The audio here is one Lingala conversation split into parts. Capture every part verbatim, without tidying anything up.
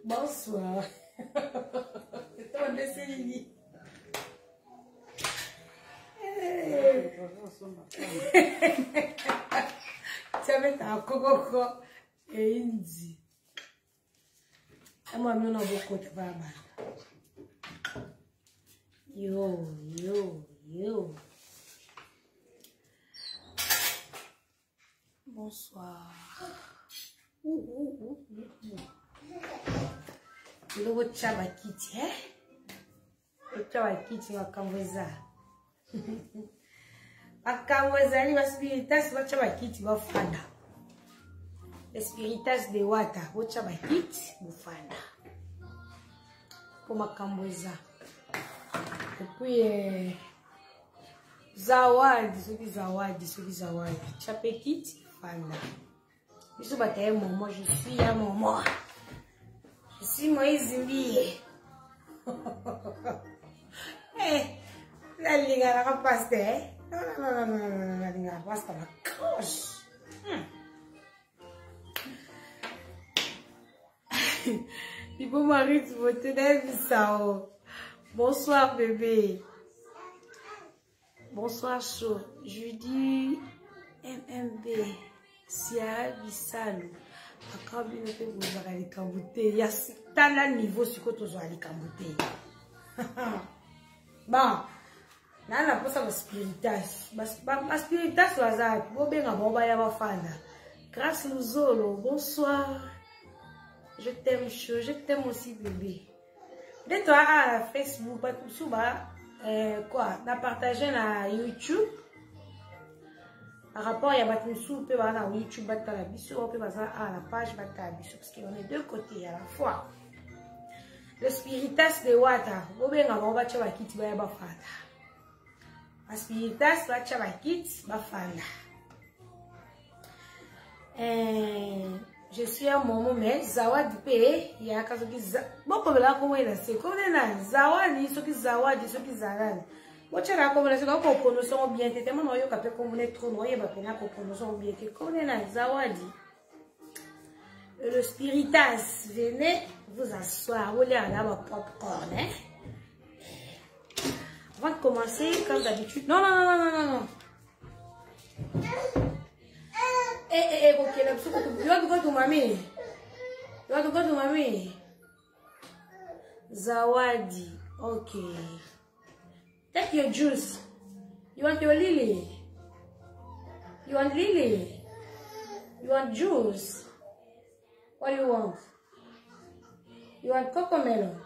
Bonsoir. C'est un décès. Ça va être un coco et indi. Moi, nous avons beaucoup de baba. Yo, yo, yo. Bonsoir. Ouh, ouh, ouh, ouh. Le haut chaba kiti, eh? Le chaba kiti wa kamweza. Akamweza ni wa spiritas wa chaba kiti wa fada. Le spiritas de wata wa chaba kiti wa fada. Pour ma kamweza. Et puis, euh, zawadi, soki zawadi, soki zawadi. Chapa kiti fada. Je bataille maman, je suis à maman. Je suis Moïse Zimbié. Eh, la ligue à la passe, eh? Non, non, non, non, non, non, la ligue à la passe, la cloche. Il faut m'arrêter de voter dans. Bonsoir, bébé. Bonsoir, chaud. Je dis M M B. Sia Bisalo. Akabi ne peut vous avoir les camboutés. Il y a tel niveau sur quoi tu as les camboutés. Bon, là, on a pas ça le spiritas. Le spiritas, c'est ça. Bon, ben, on va y avoir fan. Grâce Luzolo, bonsoir. Je t'aime chaud, je t'aime aussi, bébé. De toi à Facebook, pas tout ça, quoi, on a partagé na YouTube. Par rapport à Yabatoussou, peut avoir na YouTube, battre la biso, on peut avoir à la page battre la biso, parce qu'on est deux côtés à la fois. Le spiritas de Wata, on va avoir battre la kit, va y avoir fada. Le spiritas battre la kit, va fada. Je suis un moment, mais Zawadi paye, il y a un cas qui bon, comme là, comment il a c'est comme là, Zawadi, ce qui Zawadi, ce qui Zarani. Moi, tu as comme là, c'est qu'on prononce bien, t'es tellement noyau qu'après, comme on est trop noyé, bah, qu'on prononce bien, comme là, Zawadi. Le spiritas, venez vous asseoir, vous allez avoir votre popcorn, hein. Avant de commencer, comme d'habitude, non, non, non, non, non, non. Eh, eh, eh, ok, là, you want to go to mommy? You want to go to mommy? Zawadi, okay. Take your juice. You want your lily? You want lily? You want juice? What do you want? You want cocomelon?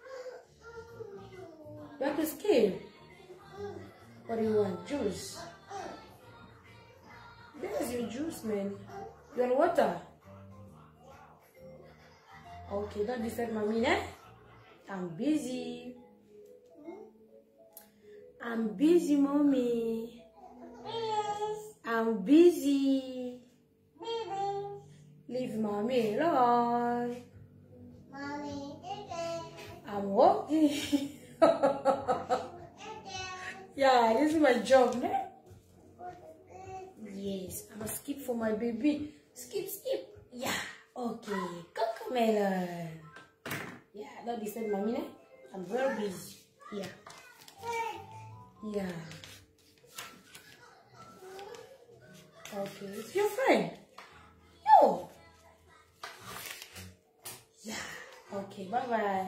You want to skip? What do you want? Juice? There's your juice, man. You want water? Okay, don't disturb mommy, eh? I'm busy. I'm busy, mommy. I'm busy. Leave mommy alone. Mommy, I'm working. Yeah, this is my job, man. Yes, I'm gonna skip for my baby. Skip, skip. Yeah, okay. Cocomelon. Yeah, don't disturb mommy, eh? I'm very busy. Yeah. Yeah. Okay, it's your friend. Yo. Yeah. Okay, bye bye.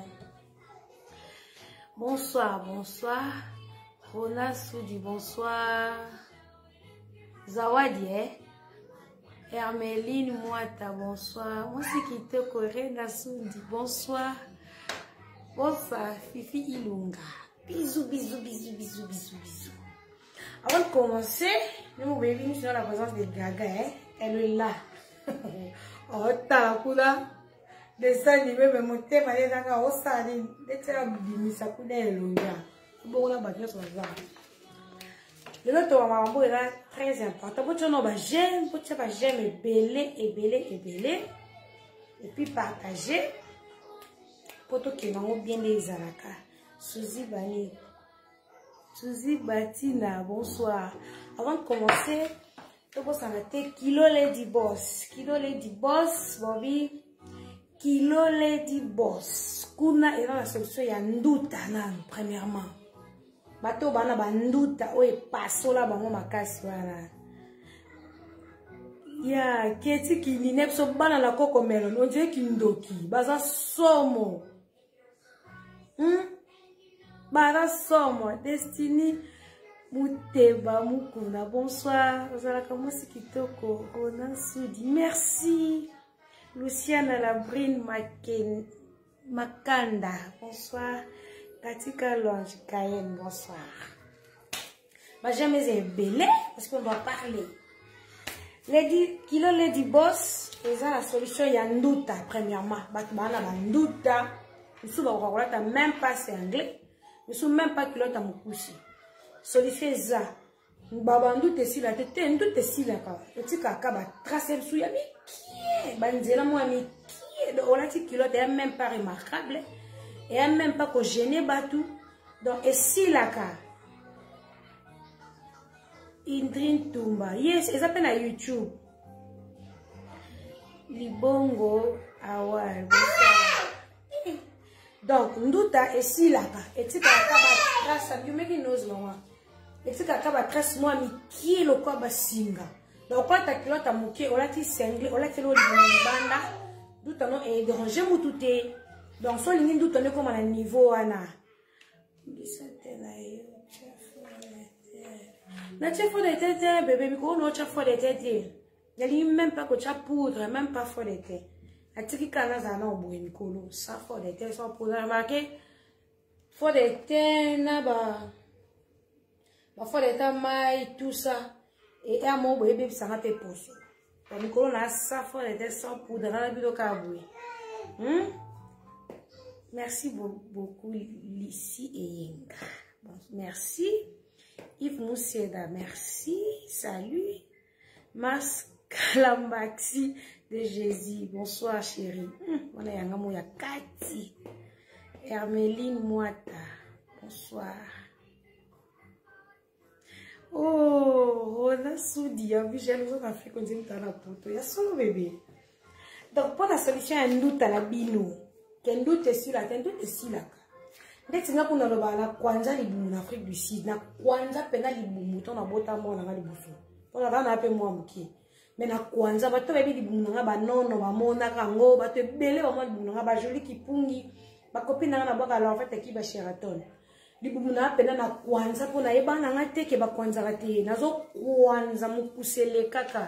Bonsoir, bonsoir. Rona Soudi, bonsoir. Zawadi, eh? Hermeline Mouata, bonsoir. Moi, c'est qui te corée, Soudi, bonsoir. Bonsoir, Fifi Ilunga. Bisous, bisous, bisous, bisous, bisous, bisous. Avant de commencer, nous baby, nous sommes dans la présence de Gaga, hein? Elle est là. Oh, t'as la dessin animé, mais mon thème, elle est là, oh, ça, elle est là, bimi, ça coûte un longa. Bon, on a battu sur ça. Le notre maman est très important. Pour tu n'as j'aime, pour tu n'as j'aime, et belé, et belé, et belé. Et puis partager. Pour toi qui m'ont bien les alaka. Suzy Bani. Suzy Batina, bonsoir. Avant de commencer, je vais vous Kilo Lady Boss. Kilo Lady Boss, Bobby. Kilo Lady Boss. Kuna est dans la solution, il y a nduta nan, premièrement. Bato bana ba nduta, oye paso la bango makasi wana. Ya, keti ki ninep so bana la koko melon, on dirait kindoki, baza somo. Hmm? Baza somo, Destiny Muteba Mukuna, bonsoir. Ozalaka mosi kitoko, Ronan Soudi, merci. Luciana Labrine Maken, Makanda, bonsoir. Katika Longe Cayenne, bonsoir. Ma jamais est belé, parce qu'on doit parler. Lady, Kilo Lady Boss, c'est ça la solution, il y a nduta, premièrement. Batmana ba nduta, nous sommes au même pas c'est anglais, nous sommes même pas kilo ta mukushi. Solution ça, nous baba nduta si la tête, nduta si la ka, le tika ka ba tracer sous ya mi qui, banzela moi mi qui, on a dit kilo t'es même pas remarquable, et même pas que gêner batou, donc et si la ka. Indrin Tumba. Yes, ils appellent à YouTube. Libongo Awal. Donc, Nduta est si là-bas. Et tu as trace, you make it knows no one. Et tu as trace moi, mais qui est le quoi basinga. Donc, quand tu as kilote à mouké, on a dit single, on a dit l'eau de banda. Nduta non est dérangé ou tout est. Donc, son ligne Nduta n'est comme à un niveau, Anna. Na chef de tête, bébé, mais qu'on a chef de tête. Il n'y a même pas que tu as poudre, même pas fort de tête. La tiki kana zana au bout de Nicolo, ça fort de tête, sans poudre. Remarquez, fort de tête, na ba, ba fort de tête, maille, tout ça. Et à mon bébé, ça m'a fait pousser. Donc Nicolo na ça fort de tête, sans poudre, dans la bulle au caboué. Hum? Merci beaucoup, Lissi et Yenga. Bon, merci. Yves Mousseda, merci, salut. Mas Kalambaxi de Jésus, bonsoir chérie. On est en ya Kati. Hermeline Moata, bonsoir. Oh, on a soudi, on a vu, j'ai l'autre Afrique, on dit dans la poto. Il y a solo bébé. Donc, pour la solution, un doute à la bino. Qu'un doute est sur la tête, un doute est sur la. Ndeti nga kuna loba na kwanza libumu na Afrique du Sud na kwanza pena libumu to na bota mwana nga libufu to na bana pe mwa muki mais na kwanza bato bebi libumu nga ba nono ba mona kango bato ebele ba mwa libumu nga ba joli kipungi ba copine nga na boka la en fait ki ba Sheraton libumu na pena na kwanza pona ebana nga teke ba kwanza rate nazo kwanza mukusele kaka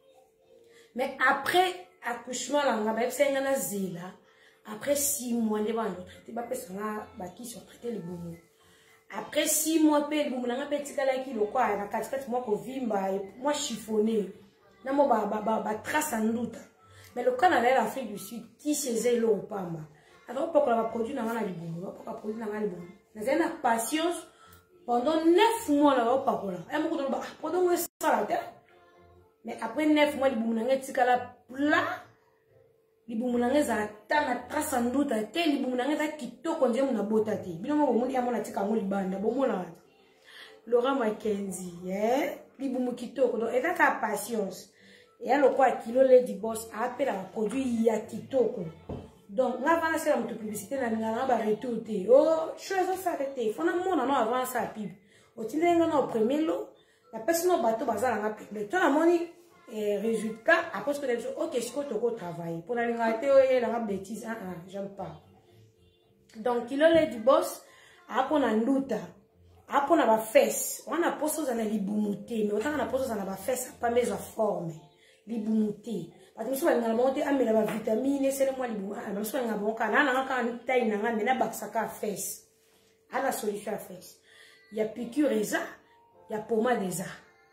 mais après accouchement la nga ba senga na zila. Après six mois, les gens ont traité, ils sont traités les boumous. Après six mois, les boumous, les petits gars qui le quoi, na quatre mois qu'on vit, moi chiffonné, na moi ba ba ba trace en doute. Mais le Canada, l'Afrique du Sud, qui faisait l'eau ou pas ma. Alors pourquoi on va produire dans les boumous, pourquoi produire dans les boumous. Nous avons la patience pendant neuf mois là, pas pour là. Et moi quand on va pendant ça la terre. Mais après neuf mois, les boumous, les petits gars là plat. Libumunanga za tana trace nduta te libumunanga za kitoko nje muna bota te bino mo bomundi ya mona tika mo libanda bomola Laura Mackenzie eh libumu kitoko donc et ta patience et alors quoi Kilo Lady Boss a appelé un produit ya kitoko donc nga vana c'est la moto publicité na nga ba retour te oh chose ça arrêter fona mona no avant ça pub o tindenga no premier lot la personne bateau bazala nga pub to na moni et résultat, après ce que tu dis, ok, je peux travailler. Pour la réalité, la bêtise, ah, ah, j'aime pas. Donc, il a du boss, après on a un doute, après on a ma fesse, on a posé dans la libumuté, mais autant on a posé dans la fesse, pas mes formes, libumuté. Parce que nous sommes dans la montée, ah, mais la vitamine, c'est le moins libumuté, ah, nous sommes dans la bon cas, là, on a quand même taille, on a un baksaka fesse, à la solution à fesse. Il y a piqûre et ça, il y a pommade et ça.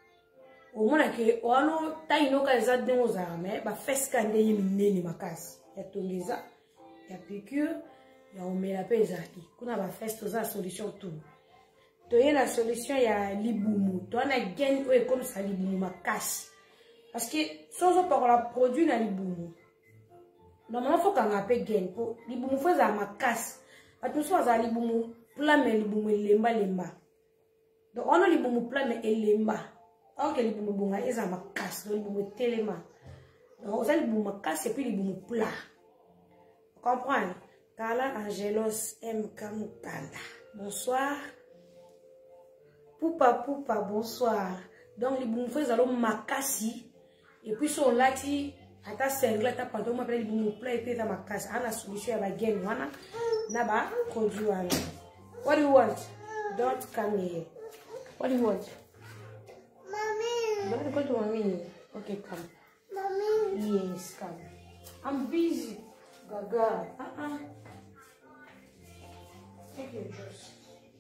Au moins que ono taino ka za dengoza mais ba feska ndeye minene makasi ya tongeza ya piqûre ya omela pe ezaki kuna ba festo za solution tout to yena solution ya libumu to na gain o comme ça libumu makasi parce que sans pas la produit na libumu normalement faut qu'on appelle gain pour libumu faut za makasi atu so za libumu pla me libumu lemba lemba donc on a libumu pla me lemba. Ok, les boumou bonga, ils ont ma casse, les boumou téléma. Donc, vous avez les boumou casse et puis les boumou plat. Comprendre? Carla Angelos M. Kamukanda. Bonsoir. Poupa Poupa, bonsoir. Donc, les boumfous, ils allons makasi. Et puis, sur lati, à ta sengla, ta pantalon, on m'appelle les boumfous, et puis, ta makasi. On a solution à la gaine, on a, naba, produit, what do you want? Don't come here. What do you want? Mommy. Don't go to mommy. Okay, come. Mommy. Yes, come. I'm busy. Gaga. Uh-uh. Take your dress.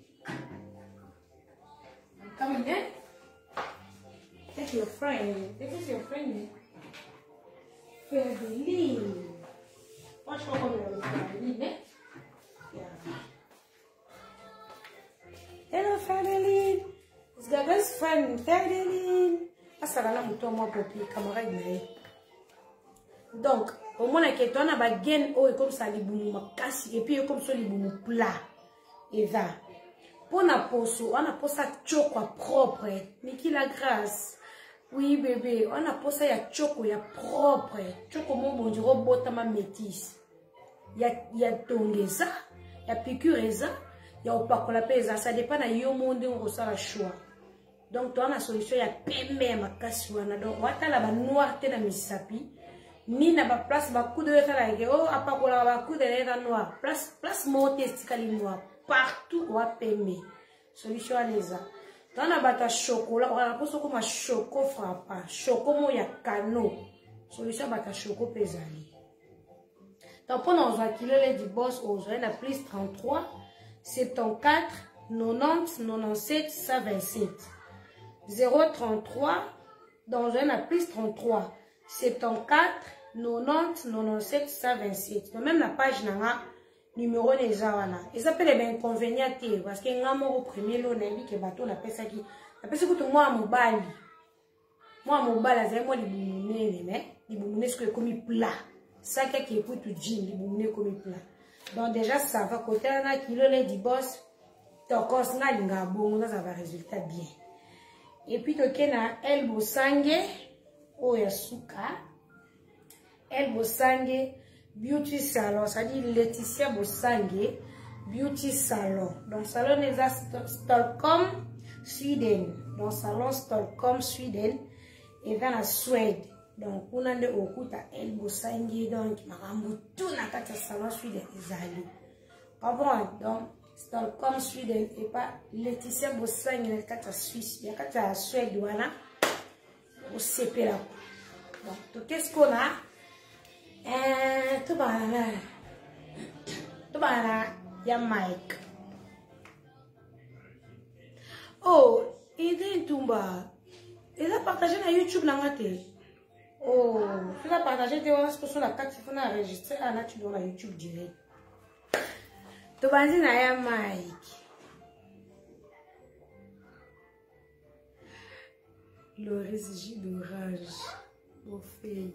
I'm coming in. Take your friend. Take your friend. Fedeline. Watch what I'm going to do. Yeah. Hello, Fedeline. It's Gaga's friend, Fedeline. Asarala muto mo popi, camarade nae. Donc, au moins, on a ba gain oh comme ça les boumou makasi et puis comme ça les boumou plat. Et ça. Pour na poso, on a posa choco propre. Mais qui la grâce. Oui bébé, on a posa ya choco ya propre. Choco mon bon du robot ma métis. Ya ya tongeza, ya piqûreza, ya opakola pesa, ça dépend na yo monde on ressent la choix. Donc toi na solution ya pembe makasi wana. Donc watala ba noir te na misapi. Ni na ba place ba coup de la oh apakola ba coup de la noir. Place place monte stikali noir. Partout ou à pembe. Solution à l'esa. Dans la bata chocolat, on a posé comme un choco frappant. Choco mo ya cano. Solution à bata choco pesani. Donc pendant un kilo du boss aux on a plus trente-trois, soixante-quatorze, quatre-vingt-dix, quatre-vingt-dix-sept, cent vingt-sept. zéro trente-trois, dans un a plus trente-trois, soixante-quatorze, quatre-vingt-dix, quatre-vingt-dix-sept, cent vingt-sept. Donc même la page n'a numéro des awana. Et ça peut être inconvénient parce que ngamo au premier lot n'a que bateau n'a pas ça qui. N'a pas ça que moi mon bali. Moi mon bali c'est moi les boumouné mais les boumouné ce que comme plat. Ça qui est pour tout jean les boumouné comme plat. Donc déjà ça va côté na kilo les du boss. Tokos na linga bon ça va résultat bien. Et puis toke na el bosange o yasuka. El bosange Beauty Salon, ça dit Laetitia Bosange, Beauty Salon. Donc, salon est à Stockholm, Sweden. Donc, salon Stockholm, Sweden, et dans la Suède. Donc, on a des okuta El Bosange, donc, maramou tout na kata salon Sweden, ezali. Comprends? Donc, Stockholm, Sweden, et pas Laetitia Bosange, na kata Suisse, il y a kata Suède, voilà, au C P là. Donc, qu'est-ce qu'on a? Eh, tu vas là. Tu vas là, il y a Mike. Oh, il est Tumba. Il a partagé sur YouTube là. Oh, il a partagé sur la carte, il faut enregistrer là, tu dois la YouTube direct. Tu vas dire, il y a Mike. Le résidu d'orage. Au fait.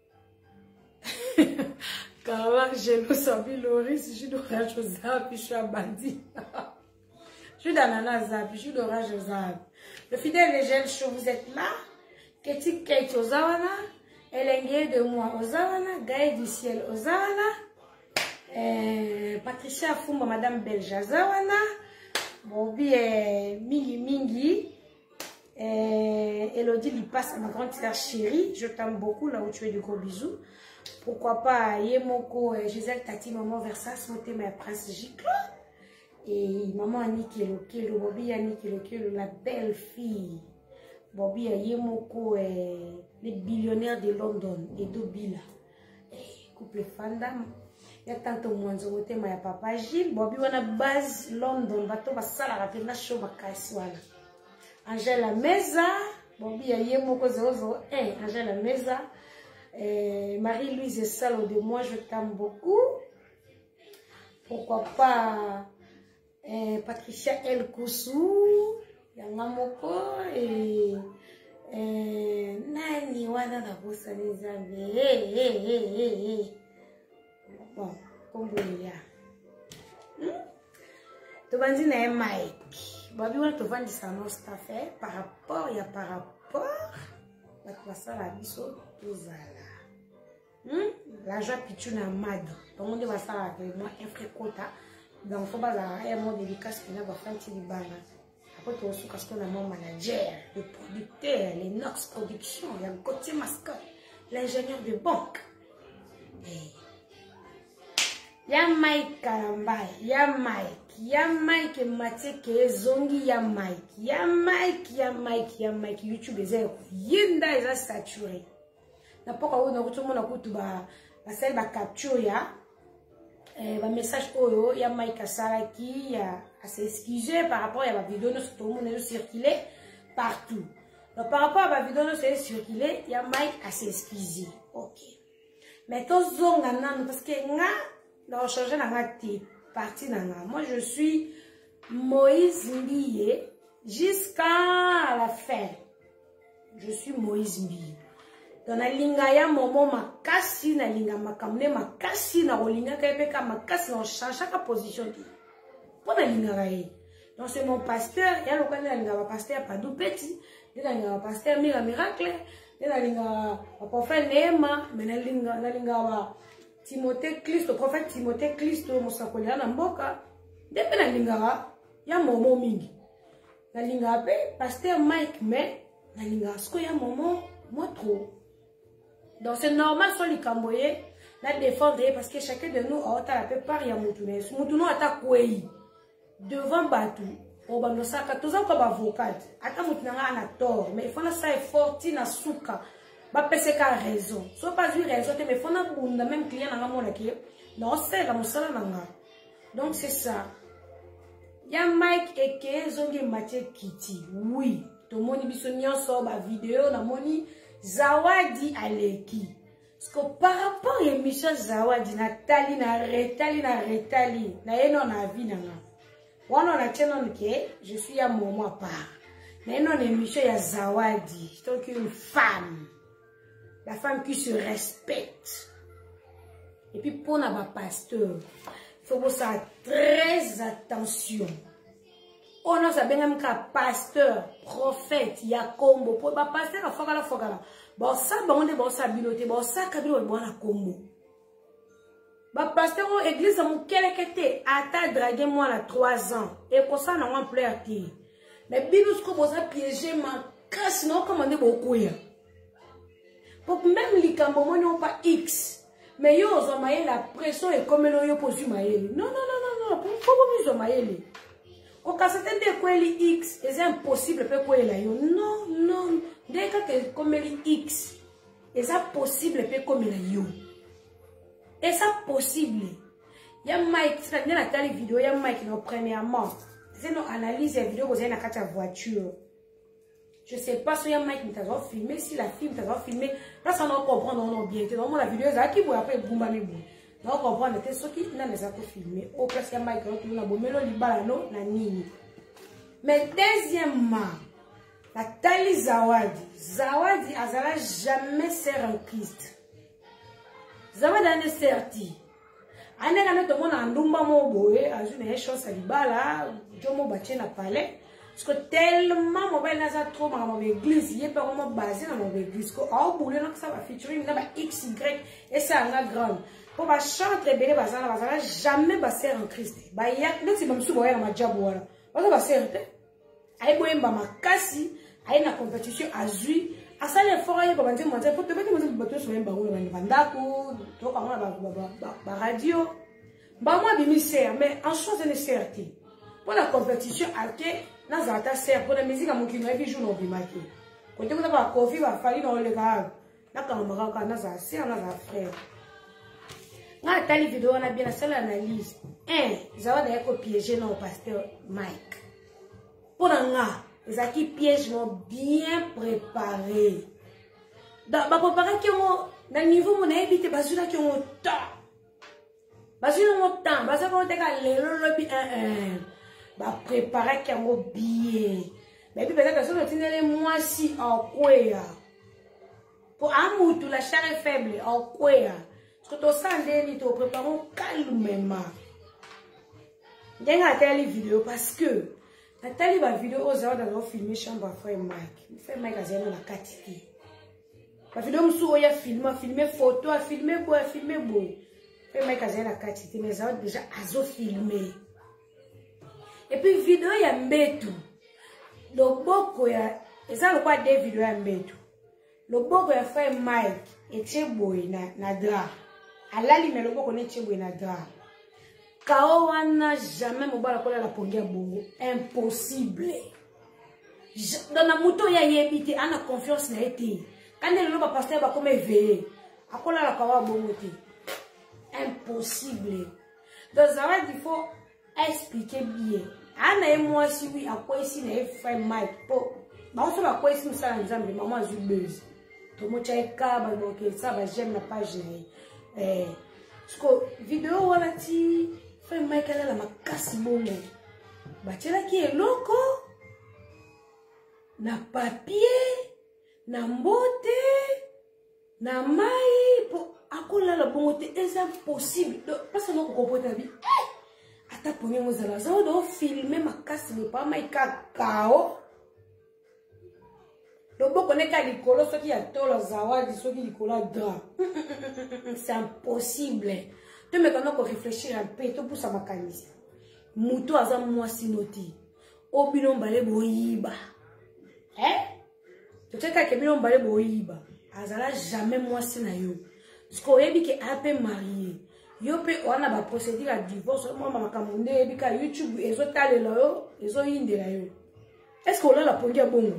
Carla, j'ai le sabi Loris, je suis d'orage aux zap, je suis à bandit. Je suis d'ananas zap, je suis d'orage aux zap. Le fidèle légende show, vous êtes là. Keti Kate aux Zawana, Elengue de moi aux Zawana, Gaël du ciel aux Zawana, euh, Patricia Fumba, Madame Belge Zawana, Bobby euh, Mingi Mingi, euh, Elodie lui passe à ma grande sœur chérie, je t'aime beaucoup là où tu es, de gros bisous. Pourquoi pas Yemoko, Gisèle Tati, maman Versas, mon thème Prince Giclo. Et maman Annie Kelo Kelo, Bobby Annie Kelo Kelo, la belle fille. Bobby Yemoko, les billionnaires de London, et Dobila. Couple Fandam. Il y a tant de monde sur le thème, il y a papa Gilles. Bobby, on a base London, bateau, basala, rapide, na show, bakaswana. Angela Meza, Bobby Yemoko zéro zéro un, Angela Meza. Euh, Marie-Louise Salo de moi, je t'aime beaucoup. Pourquoi pas euh, Patricia El Koussou, Yangamoko et euh, Nani Wana na bossa les amis. Hey, hey, hey, hey, hey. Bon, comme vous voulez. Tu vas dire un Mike. Babi, on te vend du salon, c'est à faire par rapport, il y a par rapport. Tu vas ça la biseau, tout ça là. Hmm? L'argent pichu na mad. Donc on va faire avec moi un frère quota. Donc faut pas un mot dédicace qui n'a pas fait un petit bana. Après tu as parce qu'on a mon manager, le producteur, les Nox Production, il y a le côté mascotte, l'ingénieur de banque. Il y a Mike Kalambay, il y a Mike, il y a Mike Mateke Zongi, il y a Mike, il y a Mike, il y a Mike, il y a Mike, YouTube est zéro. Yinda est saturé. N'importe quoi, on a tout le monde a tout ba, ba celle ba capture ya, ba message oyo, il y a Mike Asaraki, il y a à s'excuser par rapport à la vidéo, nous tout le monde est circulé partout. Donc par rapport à la vidéo, nous c'est circulé, il y a Mike à s'excuser. Ok. Mais tous zonga nan parce que nga dans changer na ngati partie na nga. Moi je suis Moïse Mbiye jusqu'à la fin. Je suis Moïse Mbiye. Dans la linga ya momo makasi na linga makamne makasi na olinga kayepeka makasi na chaque position di. Pour la linga raé. Donc c'est mon pasteur, il y a le cas de la linga pasteur Padou Petit, de la linga pasteur Mira Miracle. La linga le prophète Néma, mais la linga la linga Timothée Christ, le prophète Timothée Christ, Mosakolia na mboka. Depuis la linga ya momo mingi. La linga pe pasteur Mike mais la linga sko ya momo moi trop. Donc c'est normal sur les camboyés la défendre parce que chacun de nous a la plupart ya mutune. Mutune ata kwei devant Batu. On va nous savoir tous encore avocat. Attends, nous n'avons pas tort, mais il faut que ça soit fort, na souka. Bah penser qu'à raison. Soit pas une raison, mais il faut que nous même client na mon qui. Non, c'est la musala nanga. Donc c'est ça. Ya Mike Eke zongi Mathieu Kitty. Oui, tout le monde bisonnion sort ma vidéo na moni Zawadi Aleki. Parce que par rapport à l'émission Zawadi Nathalie na retali na retali na eno na vie nanga. On a que je suis à mon part. Mais non, l'émission il y a Zawadi. Donc une femme. La femme qui se respecte. Et puis pour notre pasteur, il faut faire très attention. On a ça même qu'un pasteur, prophète, il y a combo. Pour le pasteur, il faut que la faut que la. Bon ça, bon on bon ça biloté, bon ça kabilo bon la combo. Bah pasteur en église mon quel était ata draguer moi à trois ans et pour ça n'a pas plein mais bibus ko boza piéger ma casse non commander beaucoup ya pour même les cambo n'ont pas x mais yo ont maillé la pression et comme le yo pose maillé non non non non non pourquoi vous ont maillé au cas c'était de quoi les x c'est impossible peut quoi là yo non non dès que comme les x c'est impossible peut comme là yo. Et ça possible. Il y a Mike, c'est dans la vidéo, il y a Mike non premièrement. C'est nos analyses et vidéos que vous avez dans la voiture. Je sais pas si il y a Mike qui t'a filmé, si la film t'a filmé, là ça on comprend non bien. Normalement la vidéo est qui vous après boumba mais bon. On comprend que ce qui n'a pas été filmé. Au place il y a Mike qui n'a pas melo libalano na nini. Mais deuxièmement, la Tali Zawadi, Zawadi azala jamais sert en Christ. Zawadi ane serti. Ane kane to mona andumba mo boye, azu ne chose libala, jomo bache na palais. Parce que tellement mobile naza trop ma mon église, yé pas vraiment basé dans mon église. Ko au boulé donc ça va featuring na ba X Y et ça en grande. Pour ba chanter belé bazala bazala jamais ba ser en Christ. Ba ya même si bamsu boye na majabu wala. Baza ba ser te. Ay boye mba makasi, ay na compétition azui. Asa les forêts pour dire moi pour te mettre moi bateau sur un bateau dans bandako to ka moi ba ba radio ba moi bi misère mais en chose de certain pour la compétition arte na zata ser pour la musique à mon qui no jour no bi maki ko te ko ba coffee ba fali no le ga na ka mo ka na za ser na za frère na tali vidéo na bien la seule analyse un Zawadi a piégé non pasteur Mike pour nga les acquis pièges m'ont bien préparé. Dans ma préparation qui ont dans niveau mon évité basula qui ont temps. Basula mon temps, basula quand t'es calé le le un un. Bah préparer qui ont bien. Mais puis peut-être que ça tu n'es moi si en quoi. Pour un moutou la chair est faible en quoi. Parce que tu sens des tu préparons calmement. J'ai regardé les vidéos parce que Nathalie va vidéo aux heures d'avoir filmé chambre à frère Mike. Frère Mike a zéro la quantité. ba vidéo musu ya filmer filmer photo a filmer boy a filmer boy fait mec azana quantité mais ça déjà azo filmer et puis vidéo ya mbetu loboko ya eza lokwa de vidéo ya mbetu loboko ya fait Mike etie boy na na dra alali mais loboko ne etie boy na dra kao wana jamais mobala kola la pongia bongo impossible dans la moto ya yebite ana confiance na été quand le loba pasteur ba comme éveillé akola la kawa bongo te impossible donc ça va il faut expliquer bien ana et moi si oui à quoi ici na fait Mike po ba on va quoi ici musala nzambe maman azu buzz to mo chaika ba donc ça va j'aime la page eh parce que vidéo wala ti fait Mike ala la makasi bongo ba tela ki eloko na papier na mbote na mai po akola la bongo te est impossible donc parce que non comprendre ta vie ata ponye mozala zo do filmer makasi ne pas mai kakao donc boko ne ka likolo soki ya tolo zawadi soki likolo dra c'est impossible tu me connais pour réfléchir un peu tout pour ça makanisi muto aza mwasi noti obino mbale boyiba eh tu sais que bino mbale boyiba azala jamais mwasi na yo parce que oyebi ke ape marié yo pe wana ba procédure à divorce moi mama kamunde yebi ka YouTube ezo talela yo ezo yindela yo est-ce que on a la pongia bongo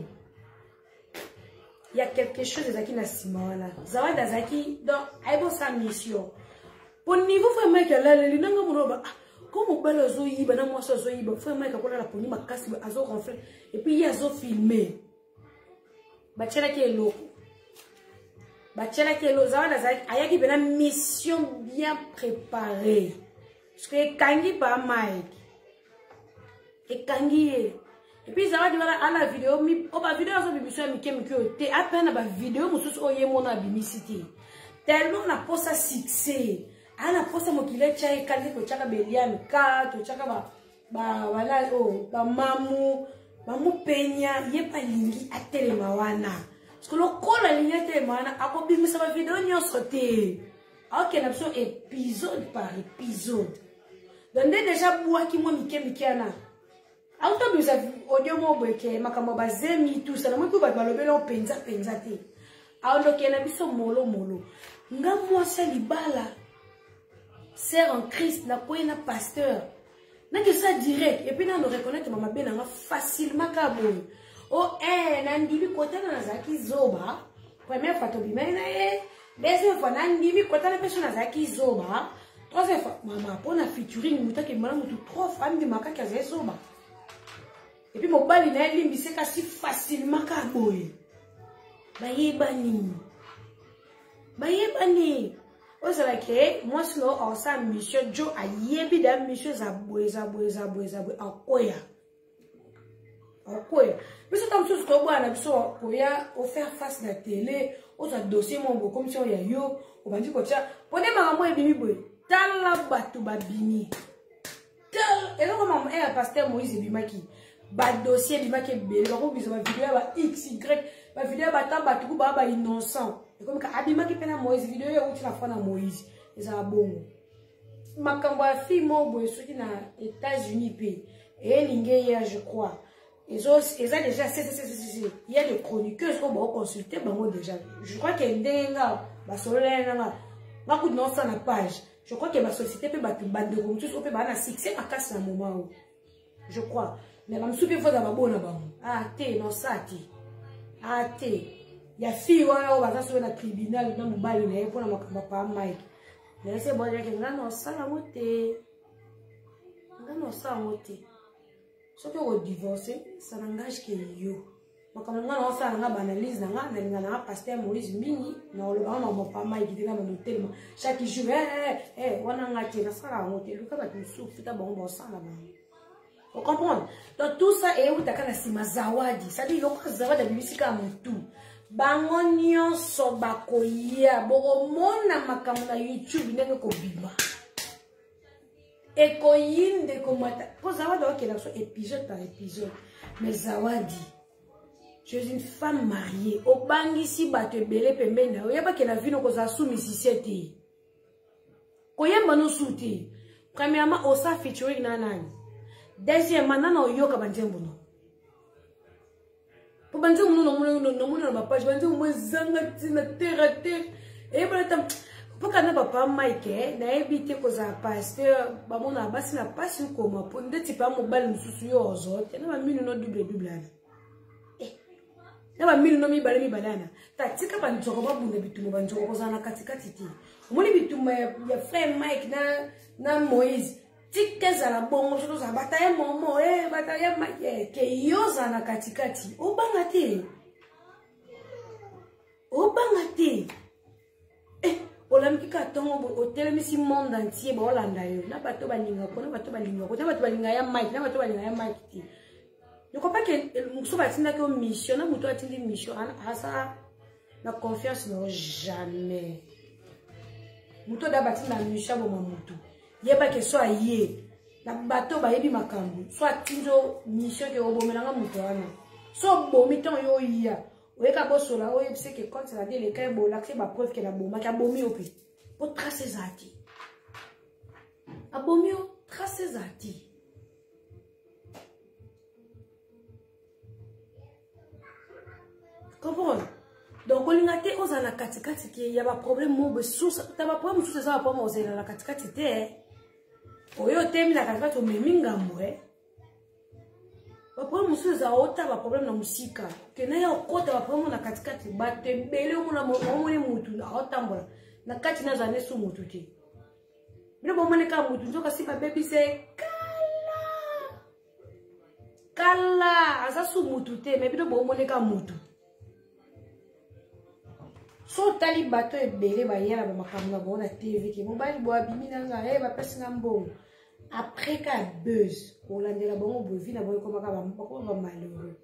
il y a quelque chose ezaki na sima wana zawadi azaki donc aibo sa mission pour niveau vraiment que là le nanga munoba comme belle zo yiba na mwasi zo yiba vraiment ka kola la poni makasi azo ronfler et puis il azo filmer bachela ki eloko bachela ki eloko zawadi azaki ayaki bena mission bien préparée parce que kangi ba Mike et kangi et puis zawadi wala ala vidéo mi o ba vidéo zo bibiso mi kemi ko te à peine ba vidéo mususu oyemo na bimisité tellement na posa succès ana posa mokile chai kandi ko chaka beliam ka to chaka ba ba wala o ba mamu mamu penya yepa lingi atelema wana parce que lo kola lingi atelema wana akobimisa ba vidéo nyonso te ok na biso épisode par épisode donc déjà buaki mo mike mikana auto bisa audio mo boke makambo ba zemi tout ça na mo ko ba balobela penza penza te auto kena biso molo molo nga mwasa libala sert en Christ na quoi na pasteur na que ça direct et puis na no reconnaître mama bena nga facilement ka boy oh eh na ndibi kota na zaki zoba première fois to bimena eh deuxième fois na ndibi kota na personne zaki zoba troisième fois mama pona featuring mutake mala mutu trois fois ndi makaka za zoba et puis mobali na limbi c'est kasi facilement ka boy ba yebani ba yebani osala ke moi sino on sa mission jo ayebi da mission za boeza boeza boeza bo akoya akoya biso tam so ko bwana biso koya o faire face na télé o sa dossier mon bo comme si on ya yo o bandi ko tia pone makambo ebimi boy tala batu babini tel et donc maman e pasteur Moïse bimaki ba dossier bimaki bele ko biso ba vidéo ba x y ba vidéo ba tamba tout ba ba innocent et comme ka abima ki pena Moïse vidéo ya uti na fana Moïse eza bongo makambo ya fille mo boy soki na États-Unis pe et lingue ya je crois ils ont ils ont déjà c'est c'est c'est il y a des chroniqueurs qu'on va consulter bango déjà je crois que ndenga ba solena nga ba ku non ça na page je crois que ma société peut battre bande comme tout peut ba na succès makasi na moment je crois mais ba msupe faut da ba bona ba ah té non ça té ah té ya fille wana baza so na tribunal na mobali na ye pona makamba pa Mike mais c'est bon que ngano sala moté ngano sala moté ce que au divorcer ça n'engage que yo makamba ngano sala nga banalise na nga na nga na pasteur Moïse Mbingi na lo ba mama pa Mike dina na tellement chaque jour eh eh wana ngati na sala moté luka ba tusu fita bon bon sala ba. Vous comprenez? Donc tout ça est où t'as sima zawadi. Ça dit donc zawadi a bibisika mutu. Bango nyonso bakoya boko mona makambo na YouTube ndenge ko bima. E ko yinde ko mata. Po zawadi okela so épisode par épisode. Mais zawadi. Je suis une femme mariée. Au bangisi batte belé pembena. Oya ba ke na vino ko za sou misisiete. Ko yamba no souti. Premièrement, osa featuring nanani. Deuxièmement, nana oyoka banjembo no. Po banjembo no no no no no ma page banjembo mo zanga tina terre terre. E ba tam po kana papa Mike na ebite ko za pasteur ba mona basi na pasi ko ma po ndeti pa mo bali mususu yo ozote. Na ba minu no double double ana. Na ba mili no mi bale mi banana ta tika ba njoko ba bunde bitumo ba njoko kozana katikati ti omoni bitumo ya, ya frère Mike na na Moïse tika za la bongo so za bataye momo eh bataye Mike ke yoza na katikati obanga te obanga te eh olamki ka tongo hotel mi si monde entier ba olanda yo na bato ba linga ko na bato ba linga ko na bato ba linga ya Mike na bato ba linga ya Mike ti. Je ne crois pas que Moussou va dire que mission, na Moutou a dit mission, ça la confiance non jamais. Moutou da bâti la mission pour Moutou. Il y a pas que soit yé, la bateau ba yebi makambu, soit tizo mission que obo melanga Moutou ana. Soit bon miton yo iya. Oye ka bosso la oye c'est que quand ça dit les cas bon l'accès ba preuve que la bomba ka bomi opi. Pour tracer zati. Abomio tracer zati. Comprends? Donc, on a été aux la katikati qui y a pas problème mo sous t'as pas problème sous ça pas mo c'est la katikati té. Oyo temi la katikati o meminga mwe. Pas problème sous ça ota pas problème na musika. Que na ya okota pas problème na katikati ba te belé mo na mo mo ni mutu na otambola. Na kati na zane su mutu ti. Bino bo mane ka mutu nzoka si ba baby c'est kala. Kala asa su mutu te mais bino bo mane ka mutu. So tali bato e bere ba yera ba makamna bo na T V ki mo bali bo abimi na nga e ba pesi nga mbongo après ka buzz ko landela bongo bo vi na bo ko maka ba ko ba malheureux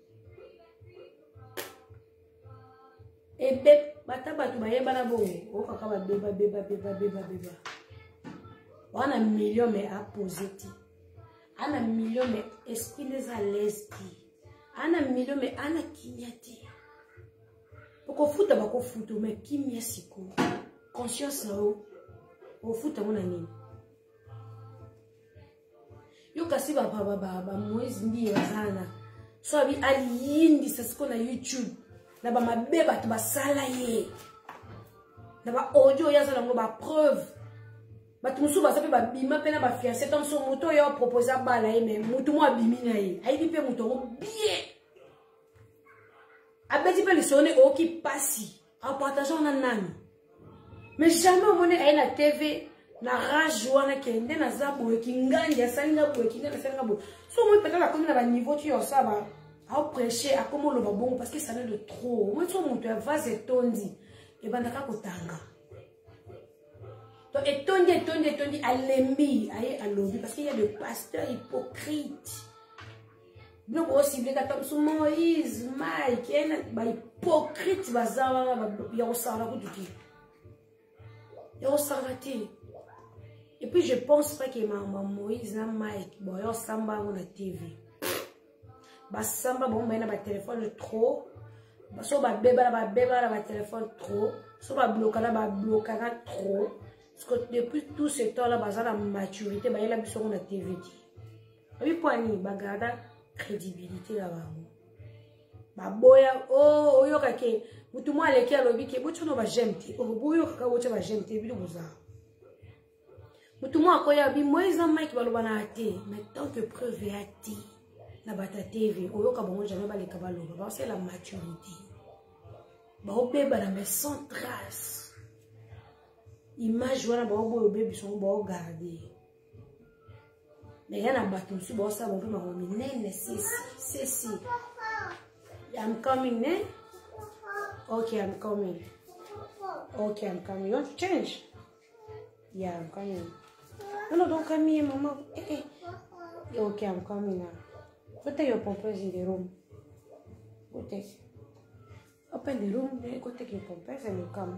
e be bata bato ba yeba na bongo o kaka ba beba beba beba beba beba wana million mais a positi ana million mais esprit les à l'aise ana million mais ana kinyati. Pourquoi foutre ba ko foutre mais qui m'y siko conscience na o o foutre mon ani yo kasi ba ba ba ba Moïse ndi yazana so abi aliyindi sasiko na YouTube na ba mabeba to ba sala ye na ba audio yazana ngo ba preuve ba tumusu ba sape ba bima pena ba fiancé tant son moto yo proposer bala ye mais mutu mo abimi na ye ayi pe muto bien. Abedi pe lisone o qui passe en partageant na nani. Mais jamais on monnaie à la T V na rage wana kende na zabo ki nganja salinga bo ki na salinga bo. So moi peut-être la commune na niveau tu yo ça va à prêcher à comment le bon parce que ça n'est de trop. Moi so monto vase tondi e bandaka kotanga. Donc etondi etondi etondi alembi aye alobi parce qu'il y a des pasteurs hypocrites. Donc aussi les gars sont Moïse, Mike, bah hypocrite bazawa ba ya osala ko duki. Ya osala ti. Et puis je pense pas que maman Moïse na Mike bon yo samba na T V. Ba samba bon ba na ba téléphone trop. Ba so ba beba ba beba ba téléphone trop. So ba bloquer ba bloquer trop. Parce que depuis tout ce temps là ba la maturité ba ela biso na T V ti. Abi poani ba garda crédibilité là-bas. Baboya oh oyo kake mutu mo aleki alobi ke bocho no ba jemti o boyo kaka bocho ba jemti bi buza. Mutu mo akoya bi Moïse na Mike baloba na ate mais tant que preuve ya ate na bata T V oyo ka bongo jamais ba leka baloba ba c'est la maturité. Ba obeba na mais sans trace. Image wana ba obo obebi so ba garder. Mais il y a un bâton sur le sol, on va me c'est c'est c'est I'm coming, ne? Okay, I'm coming. Okay, I'm coming. You want to change? Yeah, I'm coming. No, no, don't come here, mama. Hey, hey. Okay, I'm coming now. Go take your pampers in the room. Go take. Open the room, then go take your pampers and you come.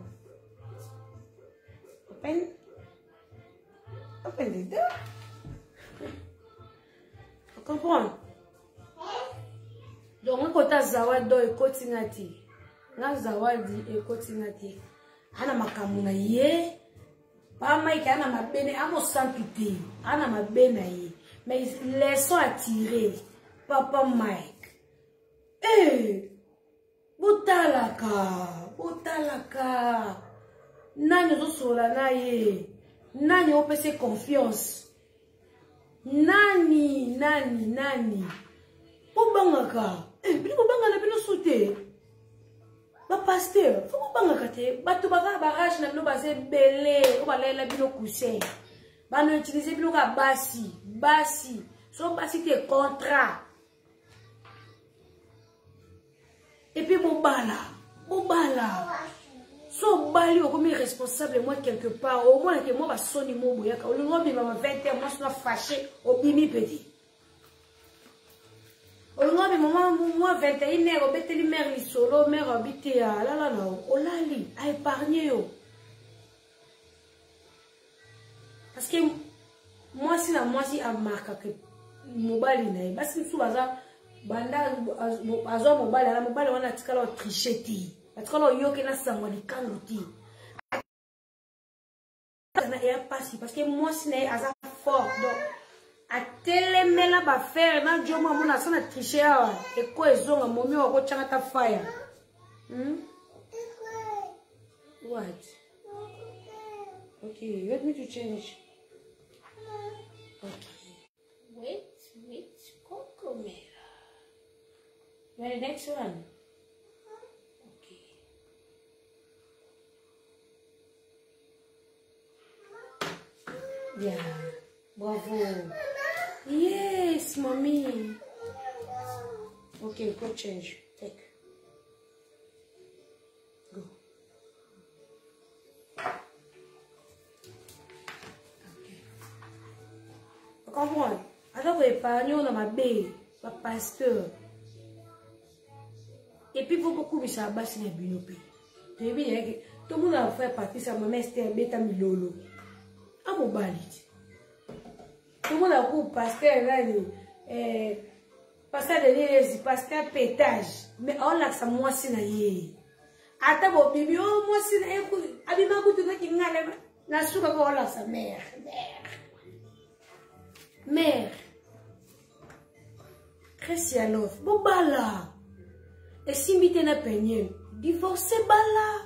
Open. Open the door. Comprends? Donc, on a zawadi et kotinati. Na zawadi et kotinati. Ana makamuna ye. Pas Mike, ana mabene, amo sampite. Ana mabena ye. Mais laissons attirer. Papa Mike. Eh! Botalaka. Botalaka. Nani zo sola na ye. Nani opese confiance. Nani, nani, nani. Bobangaka. Eh, bili bobangala bino soute. Ba pasteur, faut bobangaka te. Bato baka barrage na bino base belé, o balela bino coussin. Ba no utiliser bino ka basi, basi. So basi te contrat. Et puis bobala, bobala. So bali o comme responsable moi quelque part, au moins que moi ba soni mo boyaka. O longo bi mama vingt ans, moi je suis fâché au bimi petit. O longo bi mama moi vingt et un heures, o beteli mère li solo, mère habité à la la la. O lali a épargné yo. Parce que moi si na moi si a marqué que mobali na ba si sou baza banda azo mobali na mobali wana tikala tricher ti. Atikala yoke na sangwa likango ti. Parce que moi si na aza fort donc a telemela ba faire na joma mona sana tricher awa e ko ezonga momi wa ko changa ta fire. Hmm? What? Okay, let me to change. Okay. Wait, wait, Cocomera. Where the next one? Okay. Yeah. Bravo. Yes, mommy. Okay, go change. Take. Go. Comprends? Alors que épargne on a ma bé, ma pasteur. Et puis pour beaucoup de ça basse les binopé. Tu veux dire que tout le monde a fait partie ça ma mère c'était bêta milolo. À mon balit. Tout le monde a coup pasteur là eh pasteur de l'île pasteur pétage. Mais on l'a ça moi c'est na yé. Ata bo bibi oh moi c'est na écoute abima kutu na kingale na suka ko la sa mère. Mère. Mère, Christianov, Bobala. Et si mi t'en a peigné, divorcé Bala.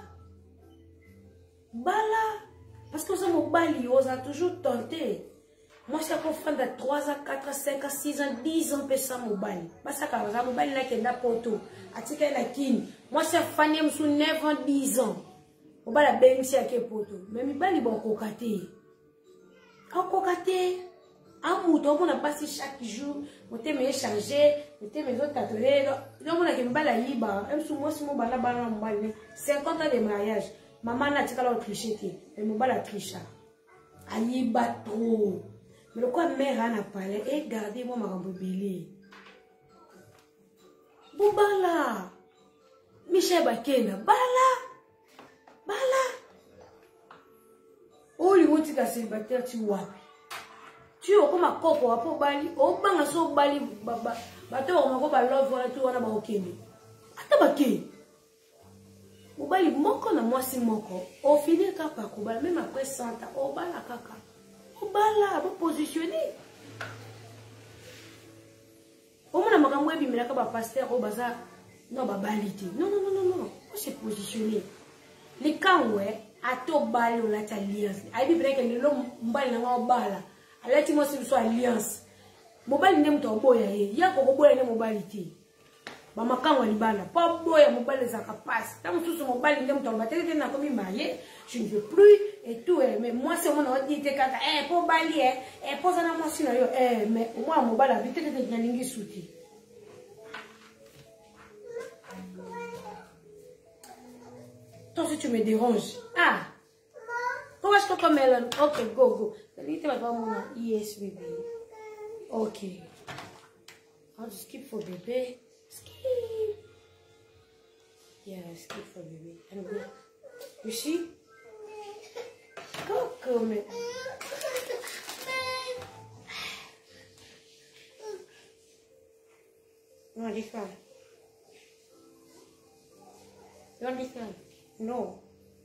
Bala. Parce que ça m'a bali, on a toujours tenté. Moi, je suis confond de trois à quatre à cinq à six ans, dix ans, pour ça, mon bali. Parce que ça m'a bali, là, qui est là, poto. Atika, la kin. Moi, je suis fanny, sous neuf ans, dix ans. On va la belle, si à quel poto. Mais mi bali, bon, cocaté. Quand cocaté. Un mouton, on a passé chaque jour, on t'a mis échangé, on t'a mis autres tatoués. Donc, on a fait un bal à Liba. Même si moi, si mon bal à bal, cinquante ans de mariage. Maman n'a pas triché. Et mon bal à tricher. À Liba trop. Mais le quoi, mère a parlé. Et gardez moi ma rembobélée. Boubala. Michel Bakena. Bala. Bala. Oh, les mots de célibataire, tu vois. Tu es comme un coco à Bali, au bang à so Bali, baba, bateau, on va pas love one to one about Kenny. Atabaki. Au Bali, moko na moi si moko. Au final, kapa, Koubal, même après Santa, au bala kaka. Au bala, vous positionnez. Au moins, ma gamoué, mais la kaba pasteur, au bazar, non, babalité. Non, non, non, non, non. On s'est positionné. Les kangoué, à to bali, on l'a alliance. Aïe, bien que le long, mbali na bala. Alors tu m'as dit que alliance. Mobile n'est pas boya ye. Ya ko boya ne mobile ti. Ba makanwa libala. Pas boya mobile za capacité. Tant que ce mobile n'est pas batterie na comme marié, je ne veux plus et tout mais moi c'est mon ordre te kata eh pour bali eh eh posa na moi sino yo eh mais au moins mobile habité te te nyalingi souti. Toi si tu me déranges. Ah. Pourquoi je te comme elle? Ok, go, go. Yes, baby. Okay. I'll just skip for baby. Skip. Yeah, skip for baby. And go. You see? Go, come here. Non, dis pas. You understand? No.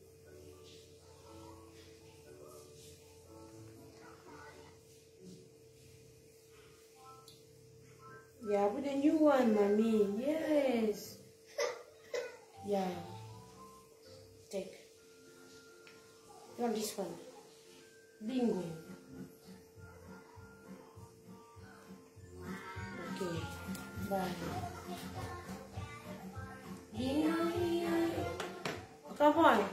Yeah, with the new one, mommy. Yes. Yeah. Take. You want this one? Bingo. Okay. Bye. Bingo. Come on.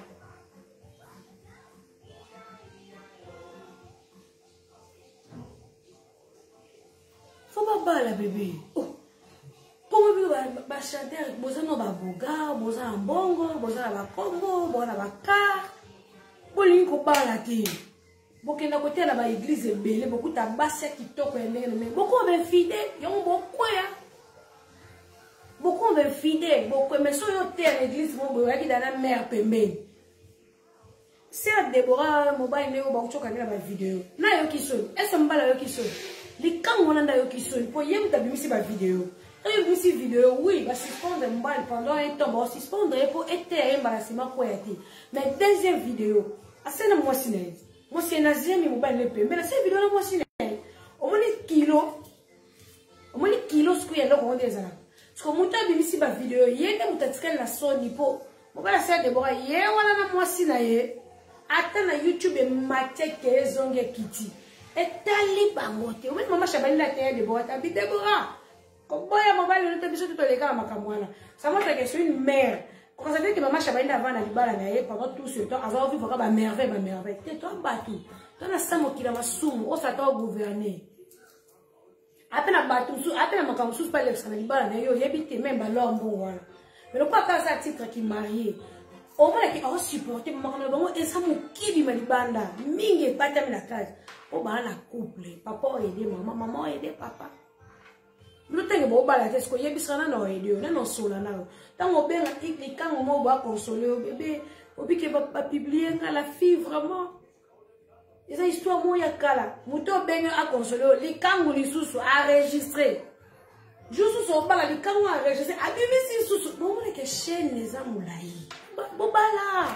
Faut pas baller, bébé. Oh. Comment vous va chanter avec boza no ba boga, boza mbongo, boza ba Congo, boza ba car. Bolingi ko bala te. Bokenda côté na ba église belé, beaucoup ta basse qui toko ndenge mais beaucoup ben fidèle, yon beaucoup ya. Beaucoup ben fidèle, beaucoup mais so yo terre église mo boya ki dana mère pembeni. C'est Deborah mobile ne ba kuchoka na ba vidéo. Na yo kiso, est-ce mbala yo kiso? Les quand on a yo kiso, pour yem ta bimisi ba vidéo. Quand yo bimisi vidéo, oui, va suspendre mbala pendant un temps, va suspendre pour être embarrassement ko yati. Mais deuxième vidéo, asena moi sinè. Moi c'est nazia mi mobile le pe. Mais la cette vidéo là moi sinè. Au moins kilo. Au moins kilo ce que y a là on des là. Parce que muta bimisi ba vidéo, yende mutatika la soni po. Mobile ça Deborah, ye wala na moi sinè. Ata na YouTube e mate ke zonge kiti. Et tali bangote. Oui, maman Chabani la terre de Deborah. Tabi Deborah. Comme boya mobile le tabiso tout les gars makamwana. Ça montre que c'est une mère. Quand ça veut que maman Chabani avant na libala na ye pendant tout ce temps, avant vivre ba merveille, ba merveille. T'es toi batu. Toi na samo kila masumu, o sa to gouverner. Après na batu, après na makamusu pas l'extra na libala na yo, yebite même ba lombo wana. Mais le pas ça titre qui marié. Au moins qui a supporté maman bon et ça mon kibi malibanda mingi pata na kazi o ba na couple papa aider maman maman aider papa le temps bo ba la tête ko yebisana na aider na no sola na tant o benga ikli quand mo ba consoler au bébé obi ke ba publier nga la fille vraiment esa histoire mo ya kala muto benga a consoler li kangu li susu a enregistrer juste so ba la li kangu a enregistrer a B B C susu bon mo ke chaîne les amulai Bobala.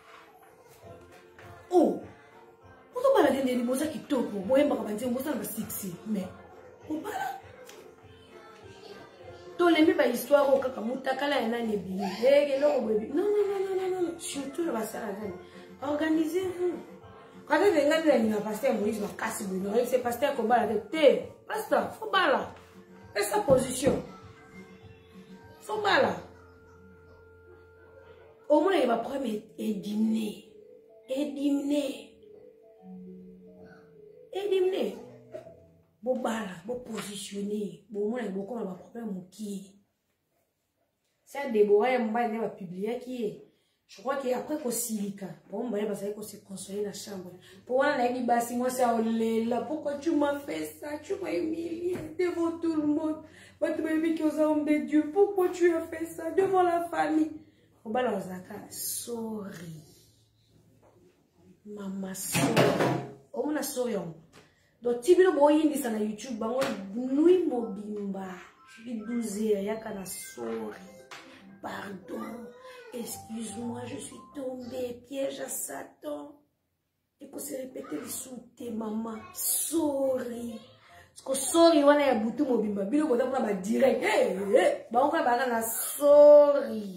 Oh. Pourquoi pas la dernière bosa qui toque? Bon, il m'a dit bosa na sixty, mais Bobala. To le mi ba histoire au kaka mutakala ena ne bi. Eh, non non non non non non, surtout la sala. Organisez-vous. Quand vous venez de la pasteur Moïse va casser le nom, c'est pasteur Kobala de thé. Pasteur, faut bala. Et sa position. Faut bala. Au moins, il va prendre et dîner. Et dîner. Et dîner. Bon, bala, bon positionner. Bon, moi, il va prendre un problème qui. C'est Deborah, il va publier qui est. Je crois qu'après qu'on silica. Bon, il va savoir qu'on s'est consolé dans la chambre. Pour moi, il dit, bah, si moi, c'est là. Pourquoi tu m'as fait ça? Tu m'as humilié devant tout le monde. Tu m'as dit que aux hommes de Dieu. Pourquoi tu as fait ça devant la famille? Obala ozaka sorry mama sorry omuna sorry on do tibilo boyindi sana YouTube bango nui mobimba bi douze heures yaka na sorry pardon excuse-moi je suis tombée piège à Satan il faut se répéter le souté maman sorry parce que sorry wana ya butu mobimba bilo ko na ba direct eh eh bango ka ba na sorry.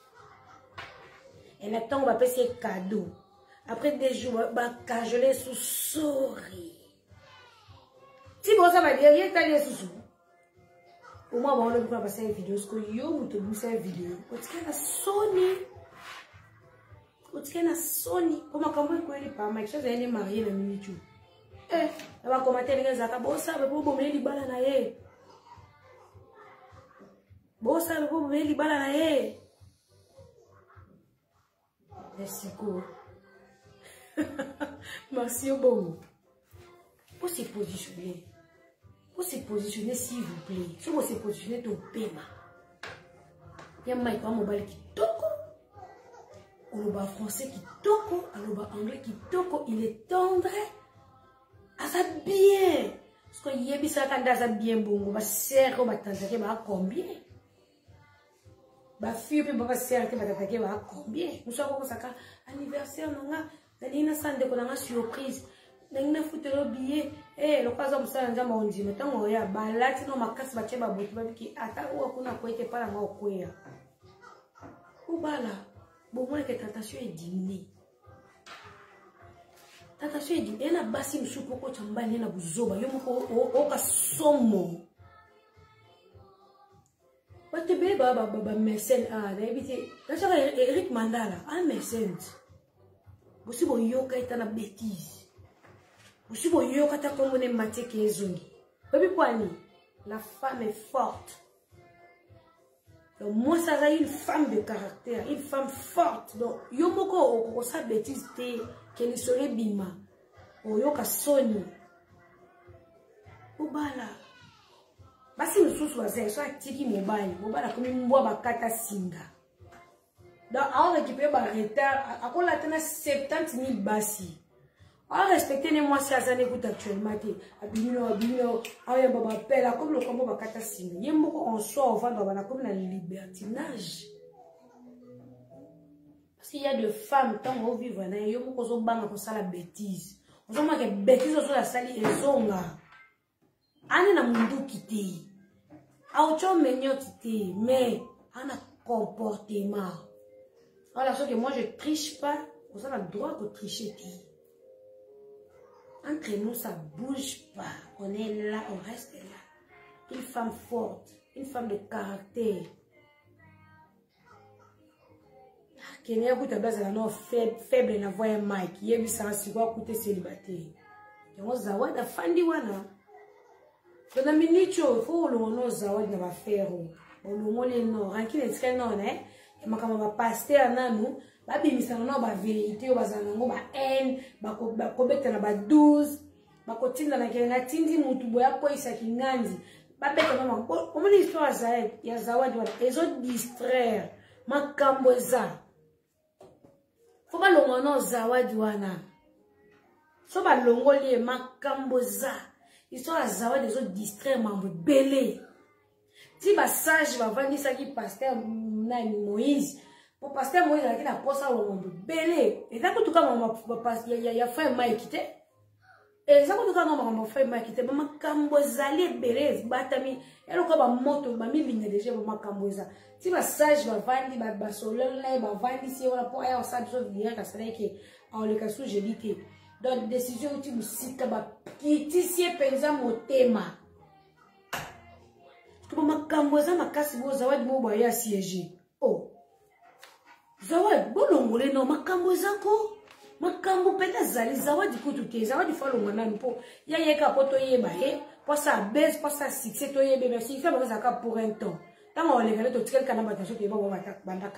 Et maintenant, on va passer cadeau. Après des jours, on va cajoler sous souris. Si vous avez dit, il y a des sous. Au moins, on va passer une vidéo. Parce que yo, vous te poussez une vidéo. Vous avez Sony. Vous avez Sony. Comment vous pouvez pas ma chose est mariée dans le milieu. Eh, on va commenter les gens. Bon, ça, vous pouvez les balles na ye. Bon, ça, vous pouvez les balles na ye. Merci beaucoup. Merci au bon. Pour se positionner. Pour se positionner, s'il vous plaît. Si vous se positionner, ton paiement. Il y a un mobile qui toko. On va français qui toko. On va anglais qui toko. Il est tendre. Ah, ça bien. Parce que y a bien ça quand ça bien bon. On va serrer, on va tendre, on va combien. ba fille pe papa sœur te batake ba combien muso ko saka anniversaire nanga nalina sande ko nanga surprise nangina futelo billet eh lo kaza musala njamba ondima tango ya balati no makasi bache ba botu babiki ata uwa kuna kwete pala nga okweya ubala bomwe ke tentation est diminuée tentation est diminuée na basi msupo ko chambani na buzoba yo moko o ka somo bate be ba ba ba mécène ah d'habitude na saka Eric Mandala un mécène bosi bo yo ka itana bêtise bosi bo yo ka ta kombo ne mateke ezongi babi kwani la femme est forte. Donc moi ça a une femme de caractère, une femme forte. Donc yo moko o sa bêtise te qu'elle serait bima. O yo ka soni. Obala. Basi mususu waze so atiki mobile. Obala komi mbwa bakata singa. Donc on récupère ba retard, akola tena soixante mille basi. On respecte les mois si azane écoute actuellement abino abino aya baba pela comme le combo bakata singa yemoko on sort vendre bana comme la libertinage parce qu'il y a des femmes tant on vivre na yemoko zo banga ko sala bêtise on zo ma que bêtise zo la sali ezonga ani na mundu kité auto menyo tité mais ana comportement voilà ce que moi je triche pas on a le droit de tricher. Entre nous, ça bouge pas. On est là, on reste là. Une femme forte, une femme de caractère. Kenya kuta base la no faible faible na voix Mike. Yebi sa sikwa kute célibataire. Yango zawadi afandi wana. Dona minicho fo lo no zawadi na ba fero. Olongo le no, ranki le tsika no ne. Makama ba pasteur nanu. Babi misana no ba vérité o bazana ngo ba haine ba ko ba kobeta na ba douze ba ko tinda na kenga tindi mutu boya ko isa kinganzi ba beta no ma ko moni histoire za ya zawadi wala ezo distraire makambo eza fo ba longo no zawadi wana so ba longo li makambo za histoire zawadi ezo distraire mambo belé ti ba sage ba vandisa ki pasteur na Moïse. Mon pasteur Moïse a dit la poste à l'homme belé. Et ça que tout cas mon pasteur il y a frère Mike qui et ça que tout cas mon frère Mike qui maman kambozali belé batami et le cas ba moto ba mi ligne déjà maman kamboza. Si ba sage ba vandi ba ba solon là ba vandi si on a pour aller au centre sauf bien ça c'est que en le cas sous je dis que donc décision tu me sika ba kitisie penza motema. Tu maman kamboza makasi bo zawadi mo ba ya siège. Oh zawadi bolongole no makambo zako makambo peta zali zawadi kutu te zawadi falo mwana mpo ya yeka poto yeba he pour ça baisse pour ça succès to yebe merci ça ba zaka pour un temps tant on les to tikel kana batasho te ba ba bandaka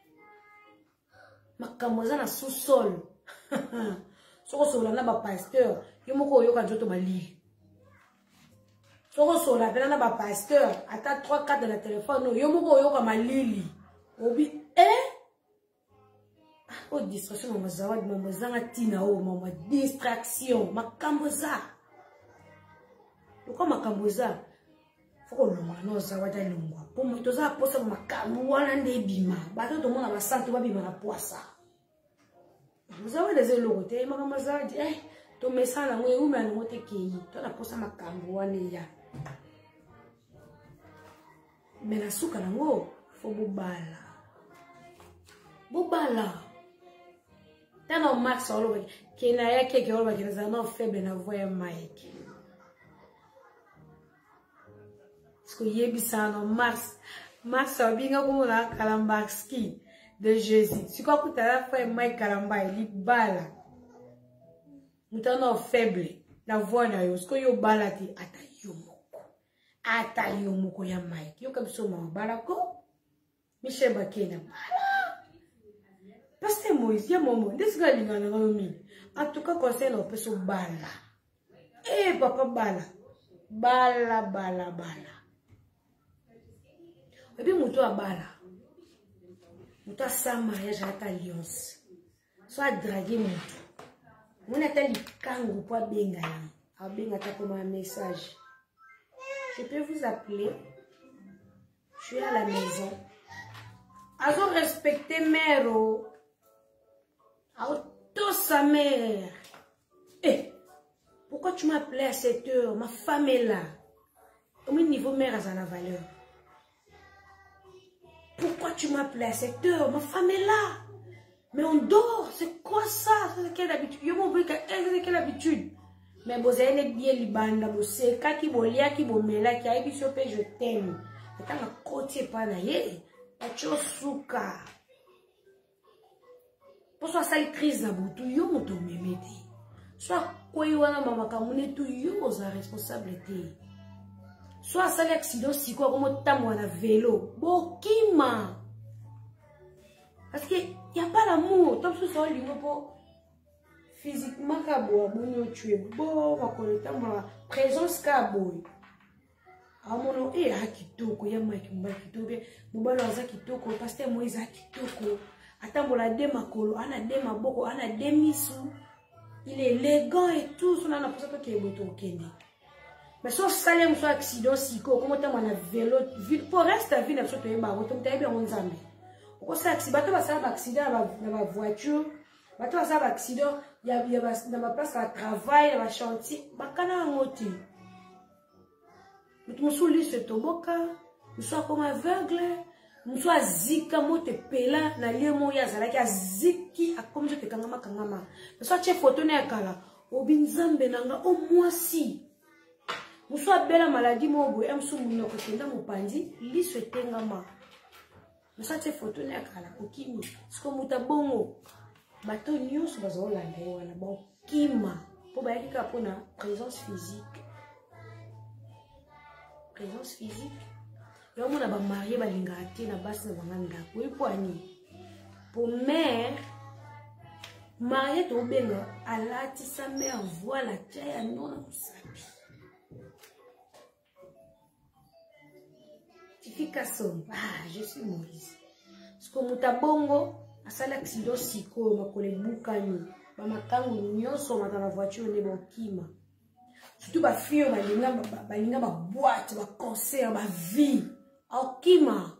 makambo za na sous-sol soko sola na ba pasteur yomoko yoka njoto bali soko sola pena na ba pasteur ata trois quatre de la téléphone yomoko yoka malili obi eh oh distraction mama zawadi mama zanga tina oh mama distraction makambo za loko makambo za foko longa no zawadi longwa po moto za posa makambo wana nde bima bato to mona ba santo ba bima na poisa zawadi ze logo te makambo zawadi eh to mesana ngwe umi ana mote ki to na posa makambo wana ya mena suka nango fo bobala bobala tano max olo kina yake ke olo kina za no faible na voix Mike sko yebi sano max max abinga como la kalambaski de Jésus siko kutala voix Mike kalamba li bala mutano faible na voix na yo sko yo bala ti ata yomoko ata yomoko ya Mike yo kabso ma bala ko Michel Bakena bala. Pasteur Moïse, il y a un moment, des gars, ils ont mis. En tout cas, concernant le person bala. Eh, papa bala. Bala, bala, bala. Et puis, moutou a bala. Moutou a sa mariage à ta alliance. Soit draguer moutou. Mon atali kango pour benga. A benga ta comme un message. Je peux vous appeler. Je suis à la maison. Azo respecter mère. Auto sa mère. Eh, pourquoi tu m'appelais à cette heure? Ma femme est là. Au même niveau mère a la valeur. Pourquoi tu m'appelais à cette heure? Ma femme est là. Mais on dort. C'est quoi ça? C'est quelle habitude? Je m'en veux c'est quelle habitude? Mais vous avez bien libanda, vous savez, quand qui bolia, qui bomela, qui a été chopé, je t'aime. Et quand la côte est pas naïe, tu as souka. Pour soit ça, crise na boutou, yo mon to mémété. Soit quoi yo na mama kamune tout yo za responsabilité. Soit ça l'accident si quoi comme tamo na vélo, bokima. Parce que y a pas l'amour, top sous ça lingo po physiquement kabo bonyo tuer bo ma koleta ma présence kabo. Amono e akitoko ya maki mbaki tobe mubalo za kitoko pasteur Moïse akitoko. Atambola de makolo, ana de maboko, ana de misu. Il est élégant et tout, son ana pour ça que est boto kende. Mais son salem soit accident siko, comment t'as mon vélo, pour rester vie na soto yeba, boto t'as bien on zambe. Pourquoi ça accident, bato ba ça accident dans ma voiture, bato ba ça accident, il y a il y a dans ma place à travail, dans ma chantier, bakana ngoti. Mais tu me soulis ce toboka, nous sommes comme aveugle. Nous sommes zika mote pela na lieu moya zalaki aziki akomi je te kangama kangama. Nous sommes chef photo na kala obinzambe nanga o mwasi. Nous sommes bela maladie mobo emsu muno ko tenda mopandi liso etengama. Nous sommes chef photo na kala okimi. Siko muta bongo. Bato nyonso bazolanda wana ba kima. Po ba yaki ka pona présence physique. Présence physique. Yo mona ba marié ba lingati na basi na banganda ko ipwani pour mère marié to benga alati sa mère voilà tya non na musabi tification. Ah, je suis Moïse sko mutabongo asala accident siko makole bukani ba makangu nyonso mata na voiture ne bokima surtout ba fille ba linga ba linga ba boîte ba concert ba vie Okima.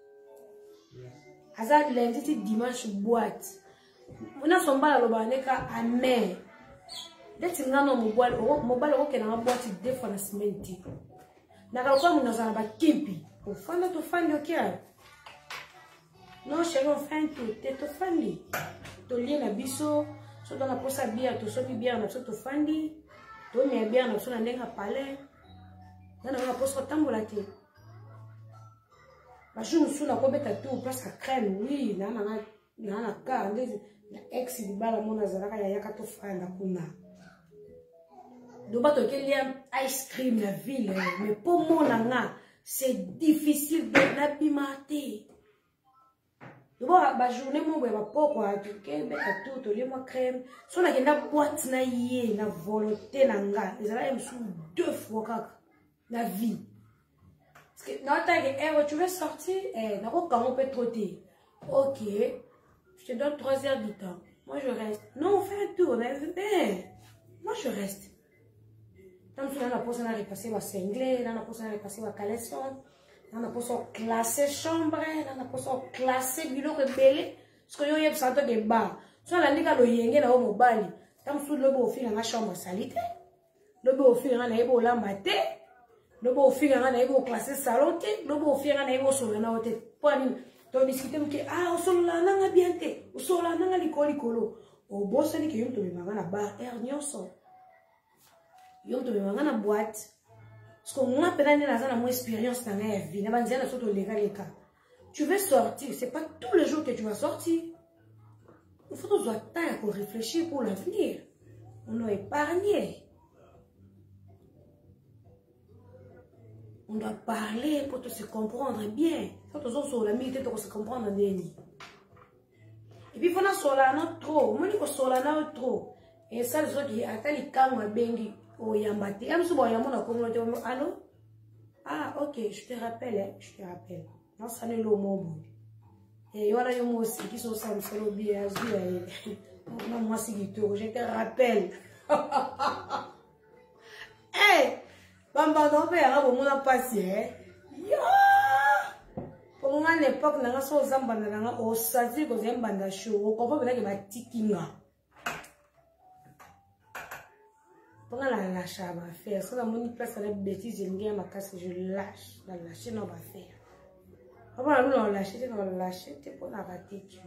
Azad lundi ti dimanche boîte. Muna sombala loba neka amen. Deti ngano mobile mobile oke na boîte deux fois la semaine ti. Na kalokwa muna zana ba kimpi. Ofanda to fandi okia. Non chérie on fait tout, te to fandi. To lie na biso, so dans la posa bia to so bia na so to fandi. To me bia na so na ndenga palais. Na na posa tambola ti. Je me suis dit tout parce que crème oui na na na na ka na ex di bala mona zalaka ya yaka to fanda kuna do bato keli ice cream la ville mais pour mona nga c'est difficile de l'abimate do ba ba journée mo ba poko a tout ke be tout to le mo crème so na kenda boîte na yé na volonté na nga ezala me sou deux fois kaka la vie. Non, eh, tu veux sortir? Eh, non, comment on peut trotter? Ok, je te donne trois heures du temps. Moi, je reste. Non, on fait un tour. Eh, moi, je reste. Tant que la personne a repassé ma cinglé, la personne a repassé ma caleçon, la personne a classé chambre, la personne a classé bureau rebelle. Parce que yo yeb santo de bar. Soit la nika lo yenge na o mobali. Tant que le beau fil na chambre salite. Le beau fil na ebo lambate. Le beau fille a un classé salon, le beau fille a un sol na hote. Point to discuter que ah sol la nanga biente, o sol la nanga likoli kolo. O boss ni que yom to bimanga na bar er nyonso. Yom to bimanga na boîte. Parce que moi pedane na zana mon expérience na ma vie, na banzia na soto légal les cas. Tu veux sortir, c'est pas tous les jours que tu vas sortir. Il faut que tu aies temps pour réfléchir pour l'avenir. On doit épargner. On doit parler pour te se comprendre bien. Quand on est sur la milité, on se comprendre bien. Et puis, il faut que solana trop. Moi, je solana trop. Et ça, les autres, ils attendent les camps à bengi au yambati. Et je yamona communauté. Allô? Ah, ok, je te rappelle, hein, je te rappelle. Non, ça n'est le mot. Et voilà, il y a moi aussi qui sont sans le bien. Non, moi, c'est du tout. Je te rappelle. Hey! Bamba non père, on m'a passé. Yo! Pour on a une époque nanga so zambanda nanga o sati ko zembanda show o ko bela ke ba tikinga pour la lâcher à ma faire ça mon place à la bêtise je me ma casse je lâche la lâcher non va faire avant nous on lâcher on lâcher c'est pour la rater tu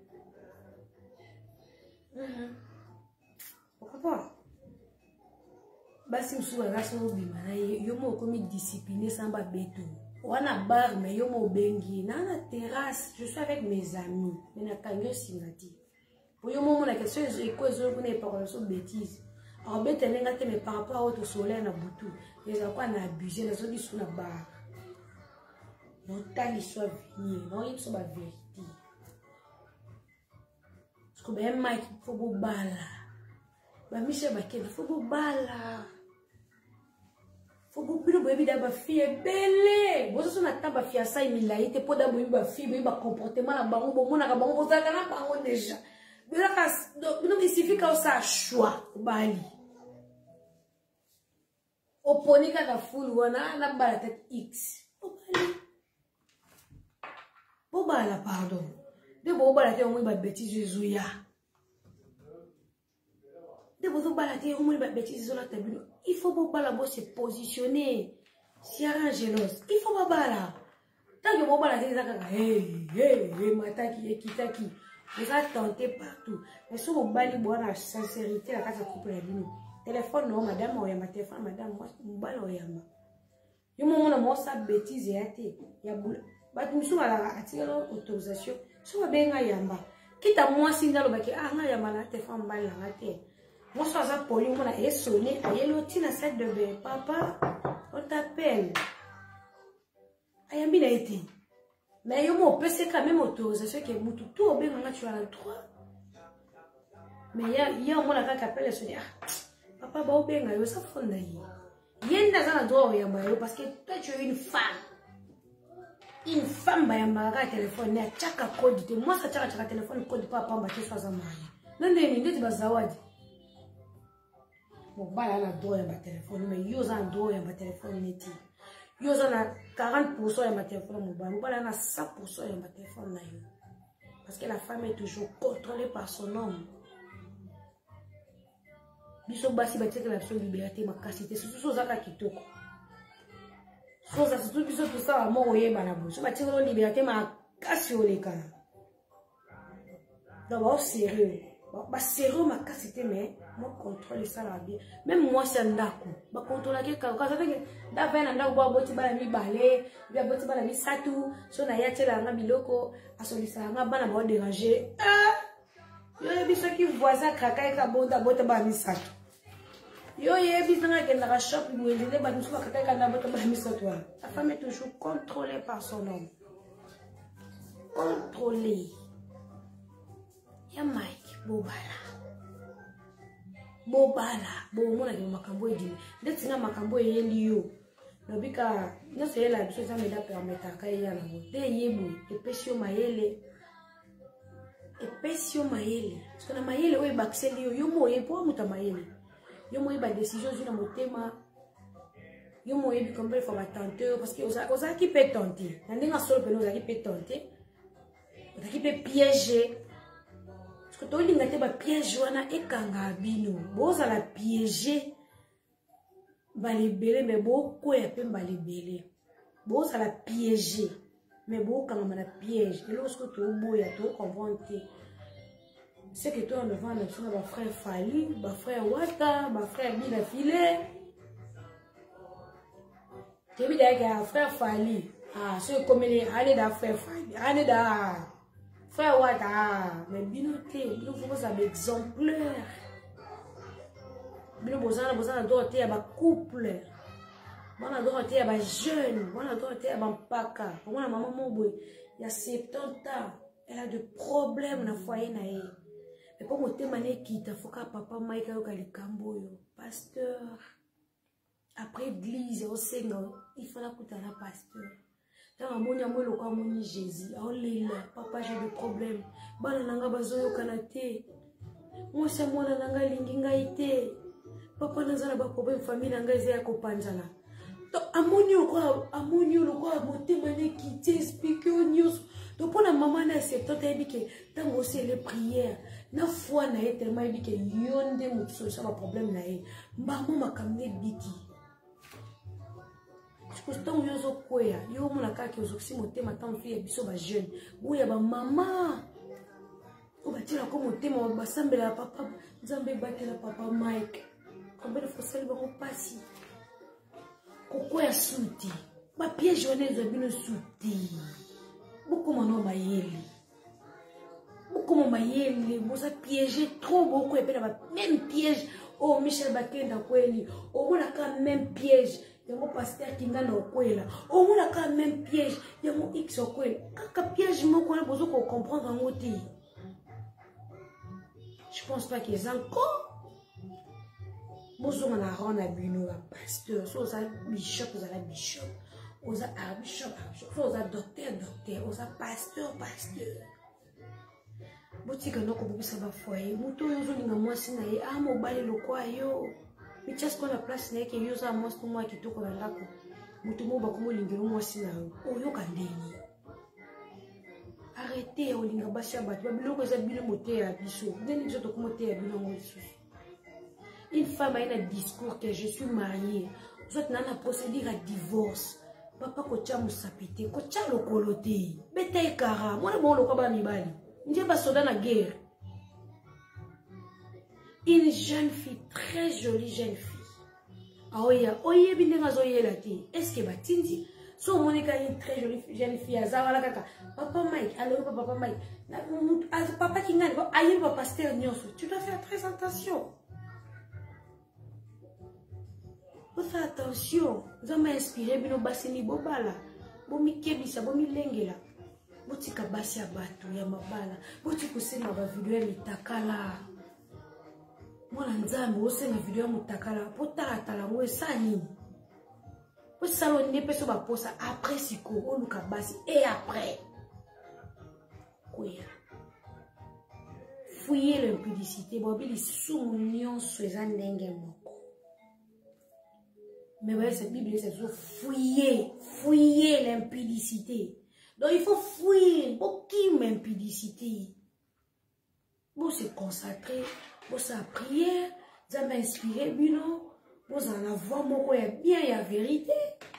pourquoi pas basi msuwa ngasi obima na yo mo komi discipliné sans ba beto wana bar mais yo mo bengi na na terrasse je suis avec mes amis mais na kanyo singati pour yo mo na question je ko zo ko ne parole so bêtise en bête nenga te mais par rapport au soleil na butu les quoi na abusé na so di sous na bar non tali soit venir non il so ba vérité parce que ben Mike faut bo bala ba Michel Bakel faut bo bala faut bo pino boyebi da ba fille belle bozo so na tamba fiasa imilaite po da boyebi ba fille boyebi ba comportement na bango bo mona ka bango boza kana bango déjà bila ka non il suffit ka ça choix bali oponika ka full wana na bala tête x bali bo bala pardon de bo bala te on ba bêtise zuya de vous balader au moins bêtise sur la table il faut pas balader se positionner si arrangelos il faut pas balader tant que vous balader ça ka hey hey hey mataki ekitaki vous a tenté partout mais si vous balader bonne sincérité la casa couple la bino téléphone non madame oya ma téléphone madame moi mbala oya ma yo mo na mo sa bêtise yate ya bula ba tumsu ala atikalo autorisation so benga yamba kita moi sinda lo baki ah nga yamba na téléphone mbala ngate. Moi, je suis à Poli, on a sonné, il y a l'autre dans cette de bébé. Papa, on t'appelle. Il y a bien été. Mais il y a mon P C quand même autorisation qui est tout tout au bien, tu as le droit. Mais il y a un moment qui appelle et se dit, papa, bah, au bien, il y a ça fond d'ailleurs. Il y a un droit parce que toi, tu es une femme. Une femme, bah, il y a un téléphone, il y a un code. Moi, ça tient un téléphone, code papa, bah, tu sois un mari. Non, non, non, non, non, non, bon bala na droit ya téléphone mais yo za droit ya téléphone neti yo za na quarante pour cent ya téléphone mobile bala na cent pour cent ya téléphone na yo parce que la femme est toujours contrôlée par son homme biso basi ba teke la so liberté makasité surtout so za ka kitoko so za surtout biso tout ça mo oyeba na bo so ba teke la liberté makasi oleka d'abord sérieux ba sérieux makasité mais moi contrôle ça la bien même moi c'est ndako ba contrôle ke ka ka ça que da vena ndako ba boti bana mi balé bia boti bana mi satu so na yatela nga biloko asolisa nga bana ba déranger ah yo yebi so ki voisin kaka ka bonda bota ba mi satu yo yebi nga ke na shop boulele ba nsuka kaka ka na bota ba mi satu la femme est toujours contrôlée par son homme contrôlée ya Mike bobala bobala bo mona ke makambo edini ndeti nga makambo eyendi yo nobika nyose yela biso za meda permettre ka ya na bo de yebu epesio mayele epesio mayele parce que na mayele oyo bakiseli yo yo moye po muta mayele yo moye ba décision zuna motema yo moye bi comme il faut ba tenter parce que oza oza ki peut tenter na ndinga solo pe oza ki peut tenter oza ki peut piéger. Parce que tu as des pièges et kanga bino. Boza la piéger. Balibele mais beaucoup ya pe balibele. Boza la piéger. Mais beaucoup quand la piège. Et lorsque tu es boya, tu comprends que c'est que toi on devant notre frère Fali, ma frère Wata, ma frère Bila Filé. Tu veux dire que frère Fali, ah c'est comme les allez da frère Fali, allez da frère Wata, mais binoté, nous faut un exemplaire. Bino bozana bozana doit être un couple. Bana doit être un jeune, bana doit être un paka. Pour moi maman moboy, il y a soixante ans, elle a des problèmes dans foyer na ye. Mais pour moi témané qui ta foka papa Maïka yo kalikambo yo, pasteur. Après église au Seigneur, il faut la couper à la pasteur. Tant mon amour le comme mon Jésus, oh là, papa j'ai des problèmes. Bana nanga bazoyo kanate. Moi c'est moi nanga lingi ngaité. Papa nazala ba problème famille nanga ezaya kopanzana. Donc, amoni quoi, amoni quoi, monter mané qui t'explique news. Donc, pour la maman, na septembre, elle dit que tant aussi les prières, na foi na est tellement dit que yonde mutso ça va problème na est. Maman m'a kamné biki. Je pense que tant yozo koya, yo mon aka ki ozo si monter matin fille biso ba jeune. Ou ya ba maman. On va dire comme monter mon ba sambela papa, nzambe batela papa Mike. Combien de fois ça va passer? Pourquoi ya souti? Ba piège on est bino souti. Beaucoup mon homme mayeli. Beaucoup mon mayeli, vous a piégé trop beaucoup et puis même piège. Oh Michel Bakenda kweli. Oh on a quand même piège. Il y a mon pasteur qui n'a pas là. Oh on a quand même piège. Il y a mon X au kweli. Quand piège mon quoi besoin qu'on comprendre en mot. Je pense pas qu'ils ont encore. Bonjour on a rend à bino la pasteur. So ça bishop, vous avez bishop. Vous avez archbishop, archbishop. Vous avez docteur, docteur. Vous avez pasteur, pasteur. Boutique non ko bubisa ba foyer. Muto yozo ninga mwasi na ye. Ah mobali lokwa yo. Mi chas ko na place na yake yozo mwasi ko mwa kitoko na ndako. Muto mo ba ko mo lingiro mwasi na yo. Oyo kandeni. Arrêtez o linga basha batu. Babiloko za bino moté ya biso. Ndeni zo to ko moté ya bino ngosu. Une femme a un discours que je suis mariée. Vous êtes dans la procédure à divorce. Papa kocha musapite, kocha lokolote. Bete kara, moi bon lokaba mibali. Ndiye ba soda na guerre. Une jeune fille, très jolie jeune fille. Ah oya, oye bindenga zoye la ti. Est-ce que batindi? So monika une très jolie jeune fille azawala kaka. Papa Mike, alors papa Mike. Papa kingani, ayi papa pasteur nyonso. Tu dois faire très attention. Faut faire attention. Vous avez inspiré bino basini bobala. Bomi kebisa, bomi lengela. Botika basi ya batu ya mabala. Botika usema ba video ya mitakala. Mwana nzambe usema video ya mutakala. Potala tala mwe sani. Po salon ne peso ba posa après siko oluka basi et après. Koya. Fouiller l'impudicité. Bobili soumunion soeza ndenge moko. Mais voyez, cette Bible, c'est toujours fouiller, fouiller l'impudicité. Donc il faut fouiller, beaucoup l'impudicité. Vous se concentrer, vous sa prière, vous avez inspiré, bino, vous en avoir, moi, il y a bien, il y a vérité.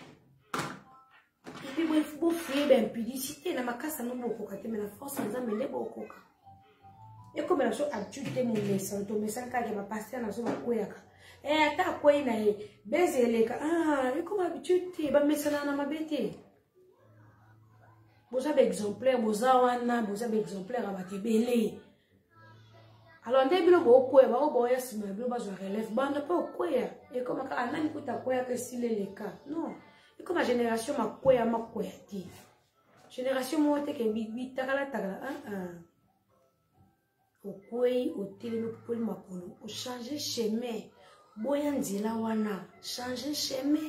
Et puis, il faut fouiller l'impudicité. Dans ma cas, ça n'a pas beaucoup, mais la force, ça n'a pas beaucoup. Et comme la chose actuelle, mon message, ton message, quand il va passer dans son couillaka. Eh, ata quoi na e bezeleka ah et comme habitude te ba mesana na mabete boza ba exemplaire boza wana boza ba exemplaire abate belé alors ndé bilo bo quoi ba bo ya sima bilo ba zo relève bande pas quoi et comme aka anani kuta quoi que si les cas non et comme la génération ma quoi ma quoi ti génération mo te ke bi takala takala ah ah au quoi au télé pour ma polo au changer chemin. Boyan dila wana, changer chemin.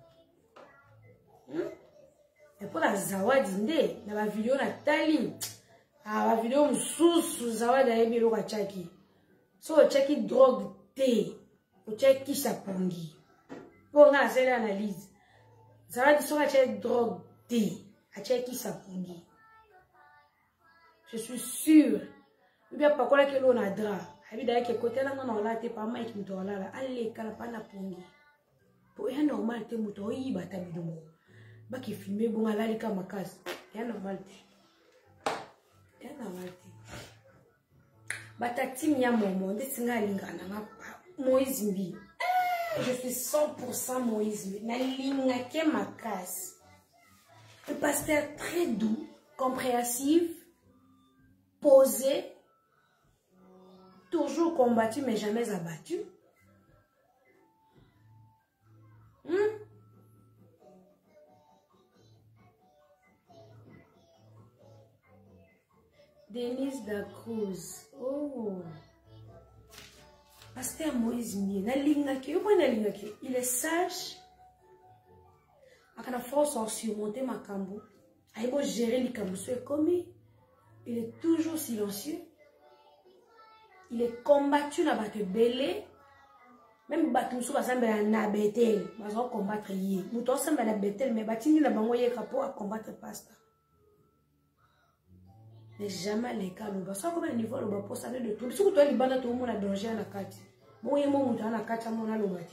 Hmm? Et pour la zawadi nde, na ba vidéo na tali. Ah, ba vidéo msusu zawadi ya ebilo ka chaki. So chaki drogue te, o chaki sapongi. Pour nga c'est l'analyse. Zawadi so ka chaki drogue te, a chaki sapongi. Je suis sûre. Ou bien pas quoi que l'on a dra. Habida yake côté là non là t'es pas mal qui me doit là allez kala pana pongi pour est normal te muto yi bata bidomo ba ki filmer bon ala lika makasi est normal te est normal te bata tim ya momo ndesinga lingana na Moïse mbi je suis cent pour cent Moïse mbi na linga ke makasi le pasteur très doux compréhensif posé. Toujours combattu, mais jamais abattu. Hmm? Denise da Cruz. Oh. Pasteur Moïse Mie. Il est sage. Il a force à surmonter ma cambo. Il a gérer les cambos. Il est toujours silencieux. Il est combattu là-bas que belé. Même bateau sous basambela na betel, bazo combattre yé. Muto sambela betel mais batini na bango yé kapo à combattre pasteur. Mais jamais les cas nous parce que niveau le pour ça de tout. Surtout toi libana tout monde a danger na kati. Mo yé mo muto na kati mo na lobati.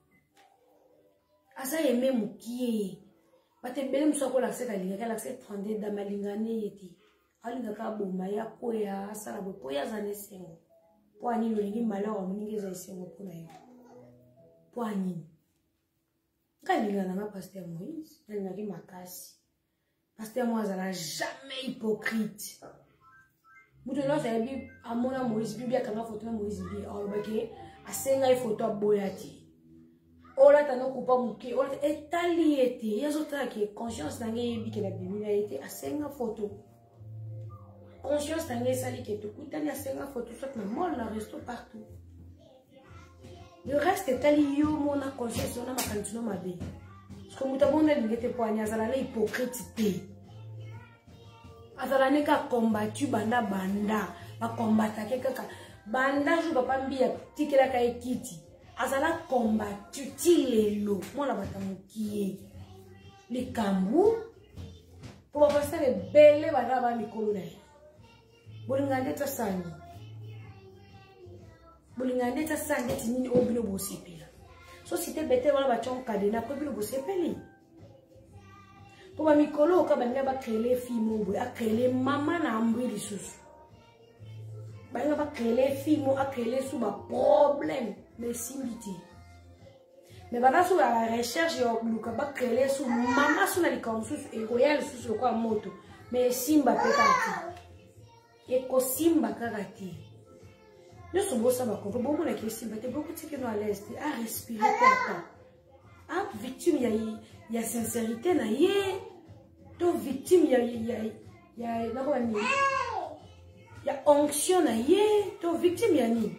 Asa yeme mukie. Bate bele musoko la seka linga la seka trente da malingane yeti. Alinga ka bomba ya koya asala bo poya zane sengo. Po ani lolingi malheur muninge za sengo pona yo. Poignée. Quand il y a un pasteur Moïse, il y a un makasi. Pasteur Moïse n'a jamais hypocrite. Maintenant, ça veut dire, à mon âme Moïse, Bibi a quand même photo Moïse, Bibi, alors, ok, à cinq ans, photo boyati. Oh là, t'as non coupé mouké, oh là, et t'as lié, il y a d'autres qui est conscience d'un gars qui a Bibi a été à cinq ans photo. Conscience d'un gars sali qui est tout, t'as à cinq ans photo, soit ma mort, là, reste partout. Le reste est allé yo mon conscience on a ma cantine ma bé. Parce que muta bonda ngete poigné azala la hypocrite. Azala neka combattu banda banda, ba combattre kaka banda jo papa mbia tikela ka ekiti. Azala combattu tilelo mona batamukie. Les kambu pour passer les belles bana ba mikolo na. Bolingande ta sani. Bolingande ta sande tinini obino bosipila. So si te bete wala ba chon kadena ko bino bosepeli. Po ba mikolo ka banga ba krele fi mo bo a krele mama na ambri lisusu. Banga ba krele fi mo a krele su ba problème mais simbiti. Mais bana su la recherche yo luka ba krele su mama su na likansu e royal su ko moto mais simba petati. E ko simba kakati. Nous sommes ça va comprendre beaucoup la question mais beaucoup de qui nous à l'aise à respirer tata ah victime il y a il y a sincérité na yé to victime il y a il y a il y a là quoi ni il y a onction na yé to victime il y a ni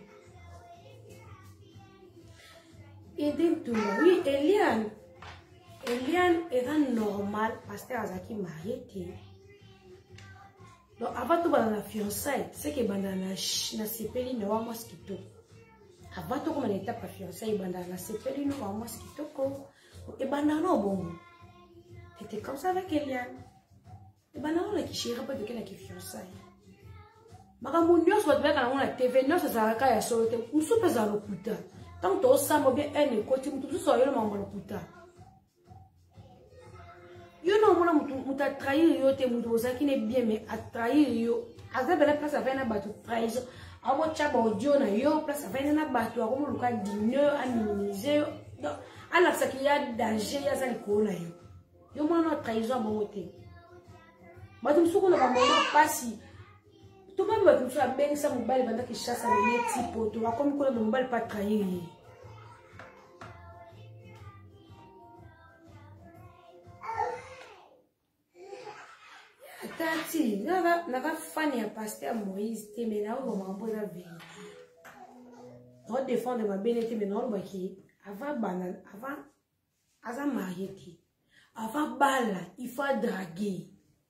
et donc oui Eliane Eliane est normal parce que Azaki marié. Donc avant tout dans la fiançailles, c'est que bandana na sepeli na wa mosquito. Avant tout comme l'étape la fiançailles bandana na sepeli na wa mosquito ko et bandana bon. C'était comme ça avec Eliane. Et bandana la qui chérie pas de quelle qui fiançailles. Makambo nyos wa beka na T V nyos za ka ya solote. Musu pesa lokuta. Tant to sa mo bien ene ko ti mutu so yo mambo lokuta. Yo non mona mutu muta trahir yo te mutu osaki ne bien mais a trahir yo aza bela place avec na batu trahison abo chaba audio na yo place avec na batu akomo luka dineur a minimiser donc ala saki ya danger ya za likona yo yo mona na trahison bongo te batu msuko na bamona pasi to ba batu so abeng sa mobile banda ki chassa le tipo to akomi ko na mobile pas trahir. Tati, naga naga fani ya pasteur Moïse te mais na o mambo na vérité. On défend de ma bénété mais non baki avant banal avant asa marié ti. Avant bala, il faut draguer.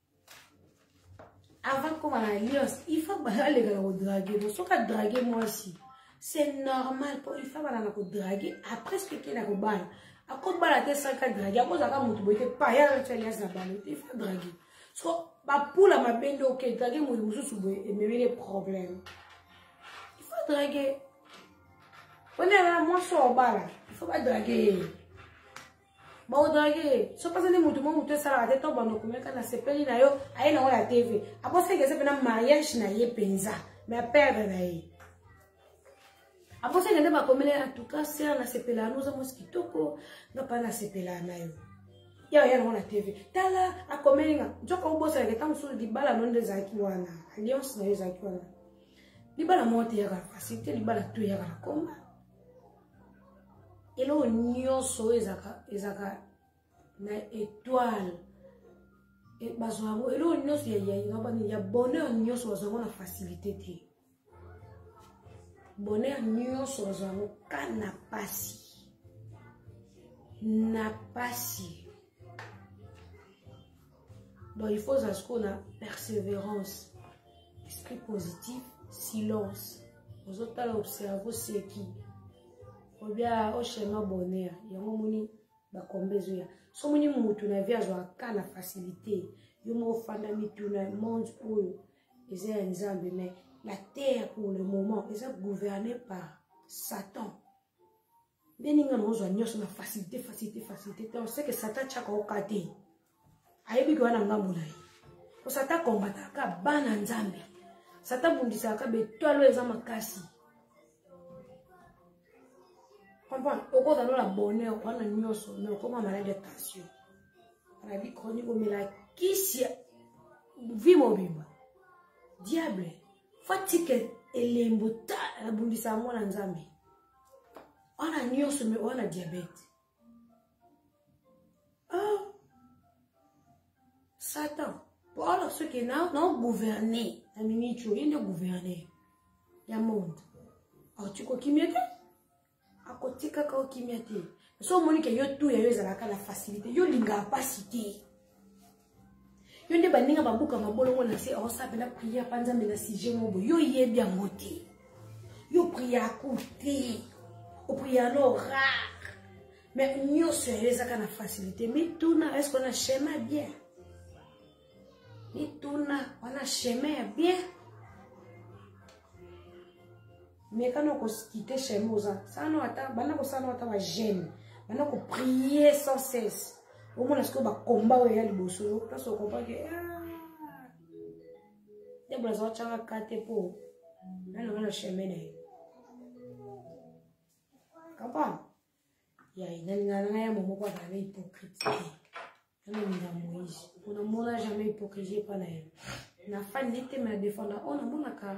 Avant comme à l'alliance, il faut bala les gars draguer. Donc so ka draguer moi aussi. C'est normal pour il faut bala na ko draguer après ce que na ko bala. A ko bala te sa ka draguer, a ko za ka mutu boite pa ya na tshali ya za bala, il faut draguer. So bah pour la ma bende ok draguer moi vous souboue et me les problèmes il faut draguer on est là moi so bala il faut pas draguer bah draguer so pas ne mutu mo mutu sala te to bando kumeka na sepeli na yo ayi na la T V après c'est que c'est na mariage na ye penza mais perdre na ye après c'est que ba komele en tout cas c'est na sepela nous avons skitoko na pas na sepela na yo ya ya na T V tala akomelinga joka ubosa ke tamusu dibala nonde zaki wana alliance na zaki wana dibala mote ya facilité dibala to ya koma elo nyoso ezaka ezaka na étoile et bazwango elo nyoso ya ya ngabani ya bonheur nyoso bazwango na facilité te bonheur nyoso bazwango kana pasi na pasi. Donc il faut savoir qu'on a persévérance, esprit positif, silence. Vous autres là observez c'est qui. ou bien au schéma bonheur yango moni ba kombezo ya so moni mutu na vie azwa kana facilité yo mo fanda mituna monde oyo eza nzambe mais la terre pour le moment est gouvernée par Satan. Beninga nozo nyoso na facilité facilité facilité on sait que Satan chaka okate ayebi ko na ngambo na ye ko Satan combattre ka bana nzambe Satan bundisa ka betwalo eza makasi comprendre oko dans la bonheur on a nyoso mais comment malade de tension arabi chronique o mela kisi vie mobimba diable fatike elembo ta la bundisa mwana nzambe on a nyoso mais on a diabète ah Satan pour alors ceux qui n'ont non gouverné la minute il ne gouverner ya monde alors tu ko kimete akotika ka kimete so monique yo tout ya yo ezalaka la facilité yo linga capacité yo nde baninga babuka mabolongo na se o sapela prière panza mena sujet mobo yo yebi angote yo prière côté o prière no rare mais nyo se ezaka na facilité mais tout na est-ce qu'on a schéma bien ni tout na on a schéma bien mais quand on quitte chez nous ça nous attend bana ko ça nous attend ba jeune bana ko prier sans cesse au moins est-ce que ba combat o ya liboso parce qu'on comprend que ah des blazo changa kate po na na chemin ne comprend ya ina na na ya momo kwa na hypocrite na na Moïse on ne mona jamais hypocrisie pas na na fa nite me défendre on a mona ka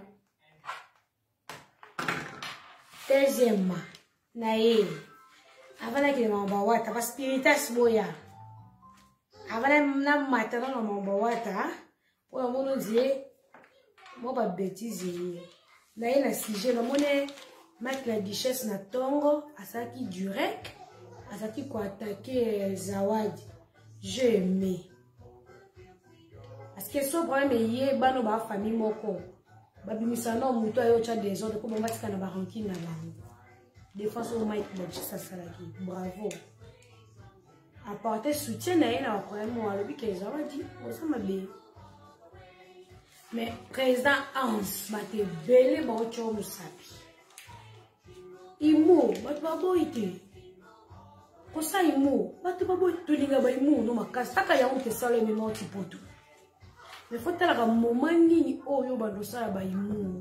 deuxièmement na ye avant que mamba wata ba spiritas boya avant na matana na mamba wata po mono die mo ba bêtise na ye na sujet na mone mak la duchesse na tongo asaki direct asaki ko attaquer Zawadi je aimé parce que so problème ye bano ba famille moko babimisa no muto ayo cha désordre ko bomba tika na ba rancune na bango défense au Mike ça salaki bravo apporter soutien na ina kwa mo alobi ke Zawadi osama be mais président Hans bate belé ba ocho musapi imo bate babo ite ko sa imo bate babo tulinga ba imo no makasi taka ya onke sale me moti poto mais faut tala ka moment nini oyo ba dosala ba imo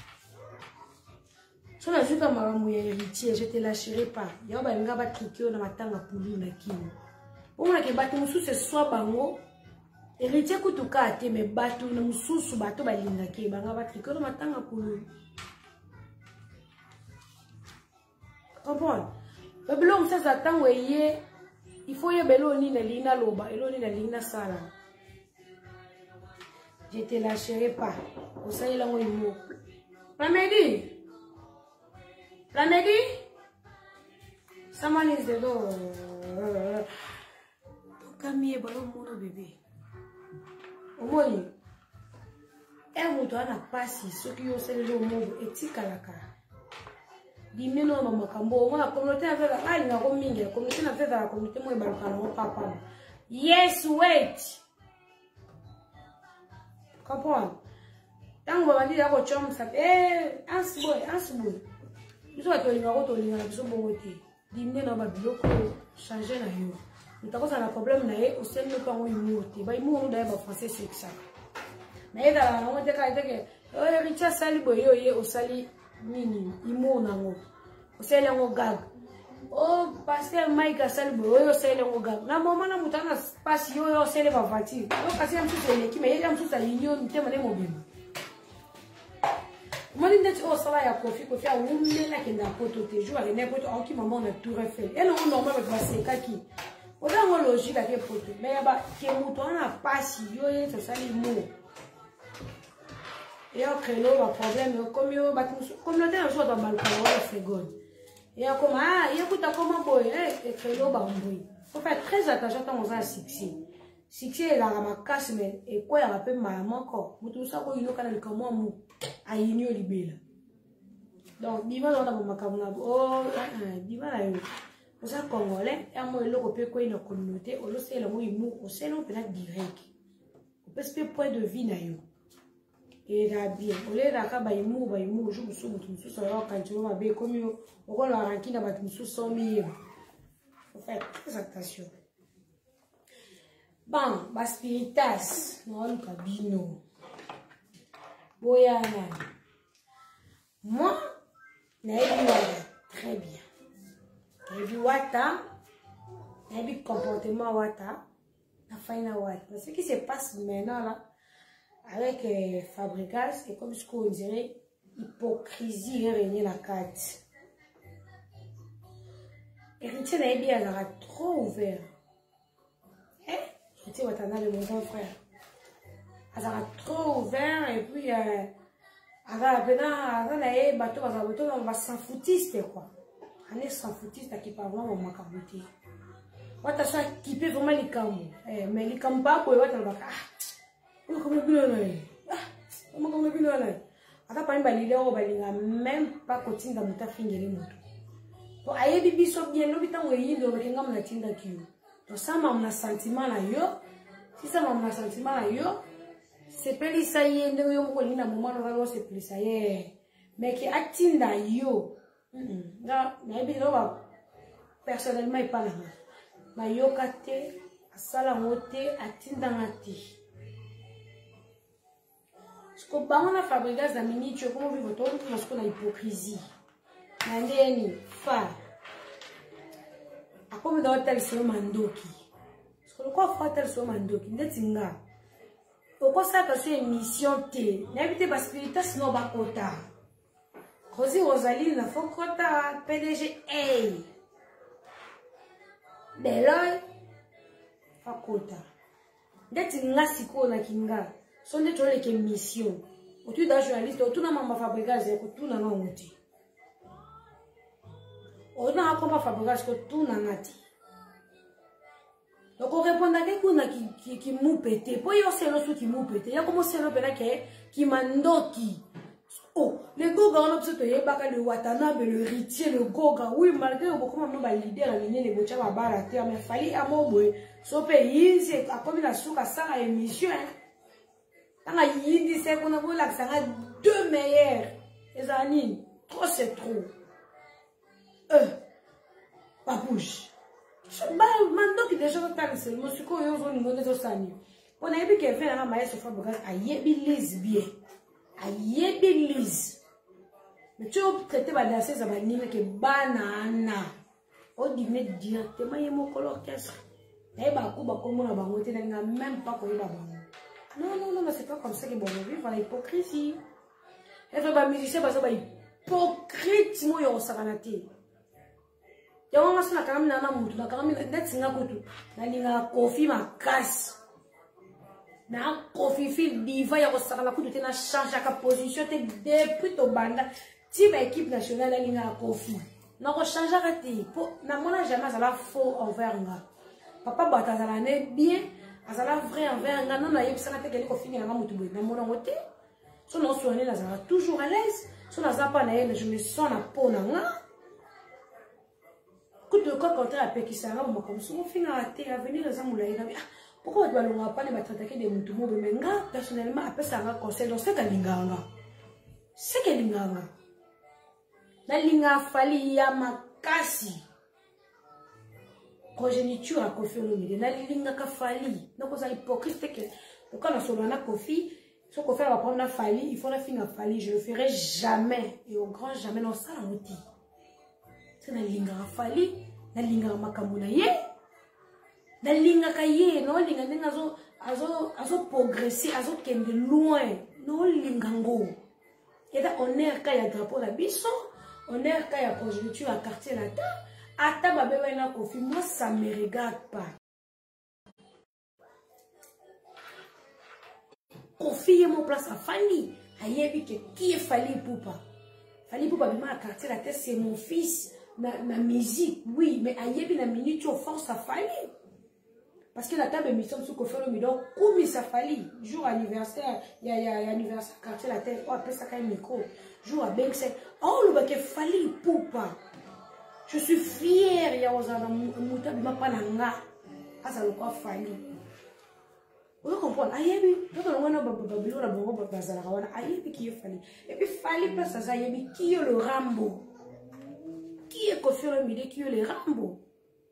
so na juka maramu ya héritier je te lâcherai pas ya ba nga ba trikio na matanga pulu na kino on a ke batu mususu soit bango héritier kutuka ate me batu na mususu bato balinga ke banga ba trikio na matanga pulu comprendre babelo msasa tango ye il faut ye belo ni na lina loba elo ni na lina sala je te lâcherai pas au ça il a mon mot Plamedi Plamedi someone is the door kamie balo mono bébé omoni e muto ana pasi soki yo selelo mobo etikalaka dimeno na makambo ngona communauté avec la ai na ko mingi communauté na fait la communauté mo ebaluka na papa yes wait comprendre tango bandi ya ko chom sa eh ansboy ansboy biso to linga ko to linga biso bongo te dimeno na ba biloko changer na yo nitako sana problème na ye osel no pango yimote ba imu no da ba français c'est ça na ye da na ngote ka iteke o richa sali boyo ye osali nini imu na ngo osele ngo gag o pasteur Mike sali boyo osele ngo gag na mama na mutana pass yo yo osele ba voiture o kasi am tout ele ki me ye am tout sa union ntema ne mobile moni ndeti o sala ya kofi kofi a wumela kenda poto te jour avec n'importe en qui maman na tour Eiffel et non normal ba se kaki o da ngo logique avec poto mais ya ba ke muto na pass yo ye ça sali mo et on crée le problème comme yo ba comme le temps soit dans balcon wala seconde et comme ah il écoute comment boy et crée le ba mboui faut faire très attention quand on a succès succès la ramakasi mais et quoi ya pe maman ko mutu sa ko ino kana likamwa mu ayinyo libela Donc, Biva on a mon macabre. Oh, Biva là, on s'est congolais. Et moi, le repère quoi, il a communauté. On le sait, le mot il mou. On sait, on peut être direct. On peut se point de vie, naïo. Et là, bien. On est là, quand il mou, il mou, je me souviens, je me souviens, quand tu vas bien comme yo, on va la ranquille, on va te soucier cent mille. Faut faire très attention. Bon, ma spiritas, non, le cabino. Boyana. Moi, très bien. J'ai wata, j'ai comportement wata, la faïna wata. Mais ce qui se passe maintenant là, avec euh, Fabregas, c'est comme ce qu'on dirait hypocrisie régner la carte. Héritier n'a bien, elle a trop ouvert. Eh? Héritier Watana de mon grand frère. Elle a trop ouvert et puis. Euh, alors, maintenant, on va s'en foutiste, quoi. On est s'en foutiste qui parle vraiment de ma carboté. On va s'équiper vraiment les cambos. Mais les cambos, on va faire ah, on va faire ah, on va faire là. Attends, pas une balide, on va même pas continuer dans mon finger les motos. Pour aller bibi so bien, nous bitons oui, donc on va me tinda kiyo. Donc ça m'a un sentiment là yo. Si ça m'a un sentiment là yo. C'est pas les saillés, nous avons connu un moment où c'est plus ça y est. Mais qui atteint yo. Là, personnellement, il pas là. Mais yo kate, asala mote, atteint dans la ti. Ce qu'on a fabriqué dans mini, tu comment vivre ton parce qu'on a hypocrisie. Nandeni, fa. A comme dans tel so mandoki. Ce qu'on quoi faire tel so mandoki, ndetinga. Pourquoi ça parce que mission T n'habitez pas spirituel sinon bas quota. Rosie Rosalie n'a pas quota P D G A. Beloy pas quota. D'être nga siko na kinga. Son de tole ke mission. Otu da journaliste otu na mama fabricage ko tu na ngoti. Ona akoma fabricage ko tu na ngati. Donc on répond à quelqu'un qui qui qui mou pété. Pour y c'est le qui mou pété. Il y a comment c'est le pété qui qui mandoki. Oh, le goga on observe le baka le Watanabe, le Ritier, le goga. Oui, malgré beaucoup de nos leaders à l'année les bocha va barater, mais fallait à mon boy. So pays c'est à comme la souka ça à émission. Dans la yindi c'est qu'on a voulu la ça deux meilleurs. Les amis, trop c'est trop. Euh, pas bouge. Mando qui déjà dans le ciel, monsieur ko yo zo niveau de sani. On a vu que fait la maïs sur Fabregas a yebi lesbien. A yebi les. Mais tu as traité ba danser ça ba nina que banana. O dîner directement yemo color qu'est-ce. Eh ba ko ba ko mona ba ngote na même pas ko ba ba. Non non non, c'est pas comme ça que bon vivre dans l'hypocrisie. Et fait ba musicien ba ça ba hypocrite mo yo sakanati. Ya wama suna kama mina na mutu na kama mina ndeti nga kutu na ninga kofi makasi na kofi fil diva ya kosakala kutu te na change ka position te depuis to banda ti ba équipe nationale na ninga kofi na ko change ka te po na mona jamais ça la faux envers nga papa bata zala ne bien azala vrai envers nga non na yebisa na te keli kofi nga mutu boy na mona ngote so na soigner na zala toujours à l'aise so na zapa na elle je me sens na po na nga. Quand tu as compté à Pékisara, on m'a comme ça, on finit à terre, à venir les amours. Pourquoi tu vas ne pas les attaquer des moutons? Mais moi, personnellement, après ça, un conseil, donc c'est que l'inganga. C'est que l'inganga. La linga fali ya makasi. Progéniture à Kofi Olomide. La linga ka fali. Donc, vous avez hypocrite que quand on a sur la Kofi, ce qu'on fait, va prendre la fali, il faut la finir à fali. Je ne le ferai jamais. Et au grand jamais, non, ça, on dit. Na linga fali na linga makamuna ye na linga kaye no linga ndinga zo azo azo progresser azo kende loin no linga ngo eda honneur ka ya drapeau la biso honneur ka ya progéniture à quartier la ta ata ba bebe na Kofi moi ça me regarde pas Kofi est mon place à Fali ayebi que qui est Fali Poupa Fali Poupa bima à quartier la tête c'est mon fils. Na, na musique, oui, mais à yebi na minute au force à Fali. Parce que la table émission sous fait le midon, comme ça fallait. Jour anniversaire, il y a, y a, y a anniversaire quartier la tête, oh, après ça quand même micro. Jour à Benx, oh, le baquet fallait pour pas. Je suis fière, il y a aux gens mouta bima pananga. Ah, ça le quoi fallait. Vous comprenez? Ayebi, donc on a bababilo la bongo babazala kawana. Ayebi qui est fallait. Et puis fallait pas ça, ayebi qui est le Rambo. Qui est Kofi Olomide, qui est le Rambo.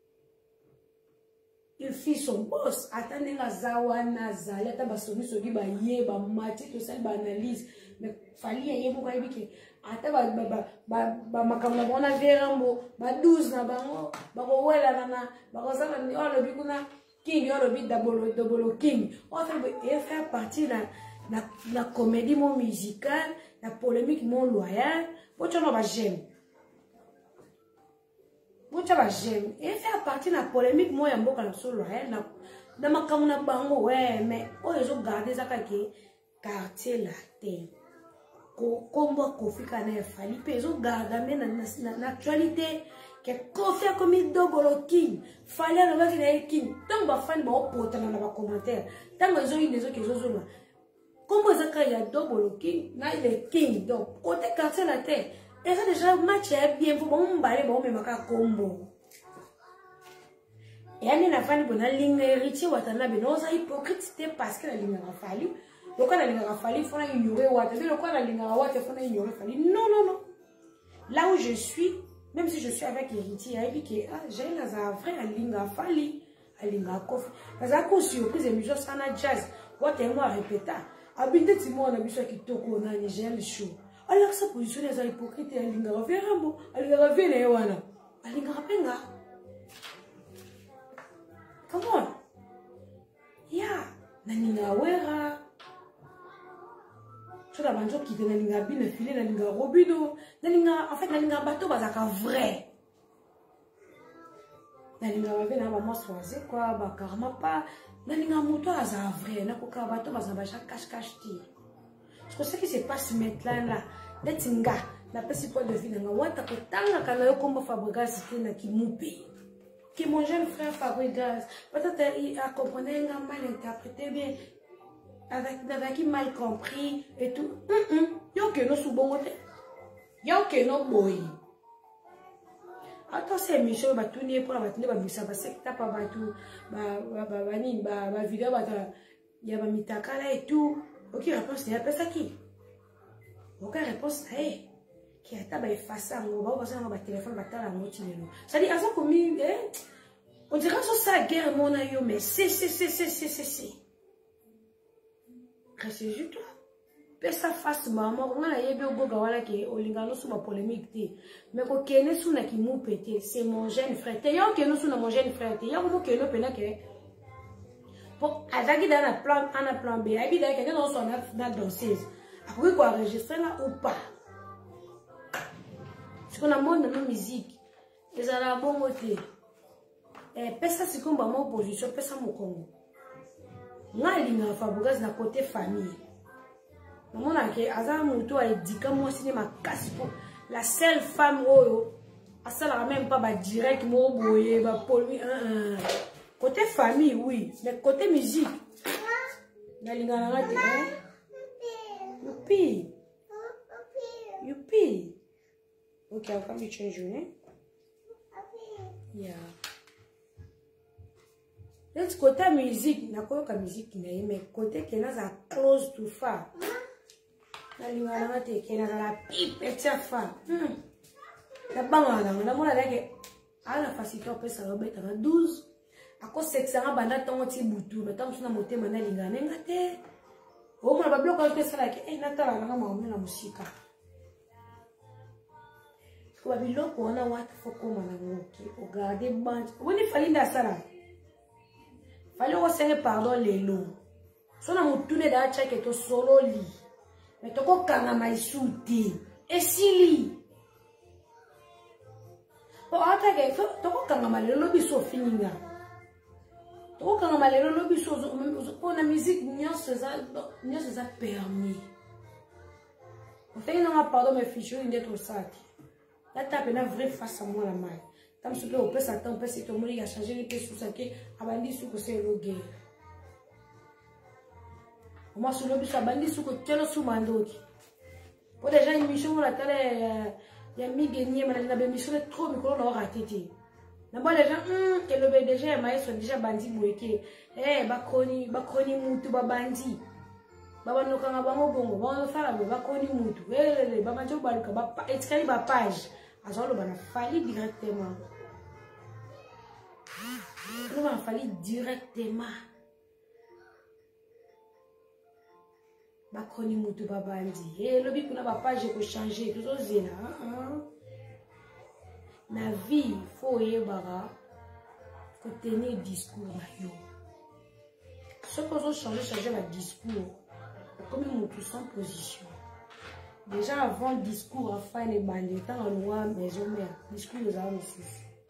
Il fit son boss. Attendez la zawana zaleta basoni sogi ba ye ba mati to sel ba analyse. Mais fallait ayebi ko ayebi ki ata ba ba ba ba makamla bona verambo ba douze na bango ba ko wela na ba ko sala ni on le bikuna king on le bit double double king. On fait faire partie de la la comédie mon musicale, la polémique mon loyal. Pour tu n'as j'aime. Pour tu vas j'aime. Et faire partie de la polémique moi yambo quand sur loyal na na makamuna bango ouais mais oh ils ont gardé ça kaki quartier la terre. Combo Kofi Kana fali pe ils ont gardé na na actualité que Kofi a commis double king. Fallait le mettre dans king. Tant ba fan ba opota na ba commentaire. Tant ils ont eu des autres qui sont là. Comment ça qu'il y a double king, na il est king donc côté quartier la terre. Et ça déjà match est bien pour bon balé bon même ka combo. Et année la fan bona ligne héritier watana be non ça hypocrite parce que la ligne a fallu. Donc quand la ligne a fallu, il faut la ignorer watana. Le quand la ligne a watana, il faut la ignorer fallu. Non non non. Là où je suis, même si je suis avec héritier, il dit que ah j'ai la vrai la ligne a fallu, la ligne a coffre. Parce que quand surprise et musique ça na jazz, watana moi répéter. Habité Timon on a vu ça qui toko na Niger le show. Alors ça position les hypocrites et linga reveramo, linga revene wana. Linga rapenga. Come on. Yeah, na ninga wera. So la banjo qui na linga bine filé na linga robido, na linga en fait na linga bateau bazaka vrai. Na linga revene na ba moi choisir quoi ba karma pas. Na linga moto aza vrai na ko ka bateau bazaba chaque cache cache ti. Parce que ce qui se passe maintenant là, letinga, la principale de vie dans wata ko tanga kana yo kombo Fabregas na kimupe. Que mon jeune frère Fabregas, peut-être il a compris un mal interprété bien avec avec mal compris et tout. Mm -mm. Yo que no subongote. Yo que no boy. Attends c'est Michel ba tourner pour la tenir ba misa ba secta pa ba tout ba ba ba ni ba ba vidéo ba ya ba mitaka là et tout. Ok, réponse, il y a pas ça qui. Aucune réponse, hey. Qui a tabac effacé, on va passer dans le téléphone, on va faire la moitié. Ça dit, à ça comme on dirait que ça guerre mon aïe, mais c'est, c'est, c'est, c'est, c'est, c'est, c'est. Reste juste là. Père ça face maman, on a yébé au gogawala qui est au lingano sous ma polémique. Mais quand kene sous na qui mou pété, c'est mon jeune frère. T'es y'a kene sous na mon jeune frère. T'es y'a comment kene pena que. Pour attaquer dans un plan A, un plan B, il y a quelqu'un dans son danseuse. Après, quoi enregistrer là ou pas? Ce qu'on a montré dans nos musiques, ils ont la bonne côté. Et personne c'est comme mon opposition, personne mon Congo. Moi, il y a un Fabregas d'un côté famille. Maman a que Azar Mouto a dit que moi, c'est ma casse pour la seule femme, oh, ça n'a même pas direct, moi, boye, bah, pour lui, un. Côté famille, oui. Mais côté musique. Youpi. Youpi. Ok, on va me changer. Yeah. Let's côté musique. Na quoi que musique n'est mais côté qui n'a pas close to far. Na lingana te qui n'a la pipe et ça fa. Hmm. La bangala, na mona leke. À la facilité on peut ça remettre à douze. À cause de ça, on a tant de boutou, mais tant que ça monté maintenant les gars, n'engagez. Oh mon bablo quand je fais ça là, eh natala na mama on la musique. Kwa bilo ko na watu foko mana ngoki, regarder band. Woni falinda sala. Fallait aussi pardon les lots. So na mutune da cha ke to solo li. Mais to ko kanga maisuti. Et sili. Pour attaquer, to ko kanga malelo biso fininga. Donc, quand on a les lobbies, on a la musique, nous ça permis. On fait une pardon, mes fichiers, une autre sac. Là, tu as une vraie face à moi la main. Tam soupe au peu ça temps, c'est tout le monde il a changé les pieds sous ça qui a bandi sous que c'est le guerre. Moi sur le bus a bandi sous que tu sous mandoki. Pour des gens une mission la télé il y a mis gagné mais la mission est trop micro on aura raté. D'abord les gens hum que le B D G mais sont déjà bandi boyké. Eh ba kroni ba kroni mutu ba bandi. Baba no kanga bango bongo ba no fala ba kroni mutu. Eh ba manjo ba luka ba etikali ba page. Azolo bana fali directement. On va fali directement. Ba kroni mutu ba bandi. Eh lobi kuna ba page ko changer tout ça zela hein. Na vie faut yebara faut tenir discours na yo. Ce qu'on a changé changer le discours comme une sans position. Déjà avant le discours à faire les bandits tant en loi maison mère discours nous avons aussi.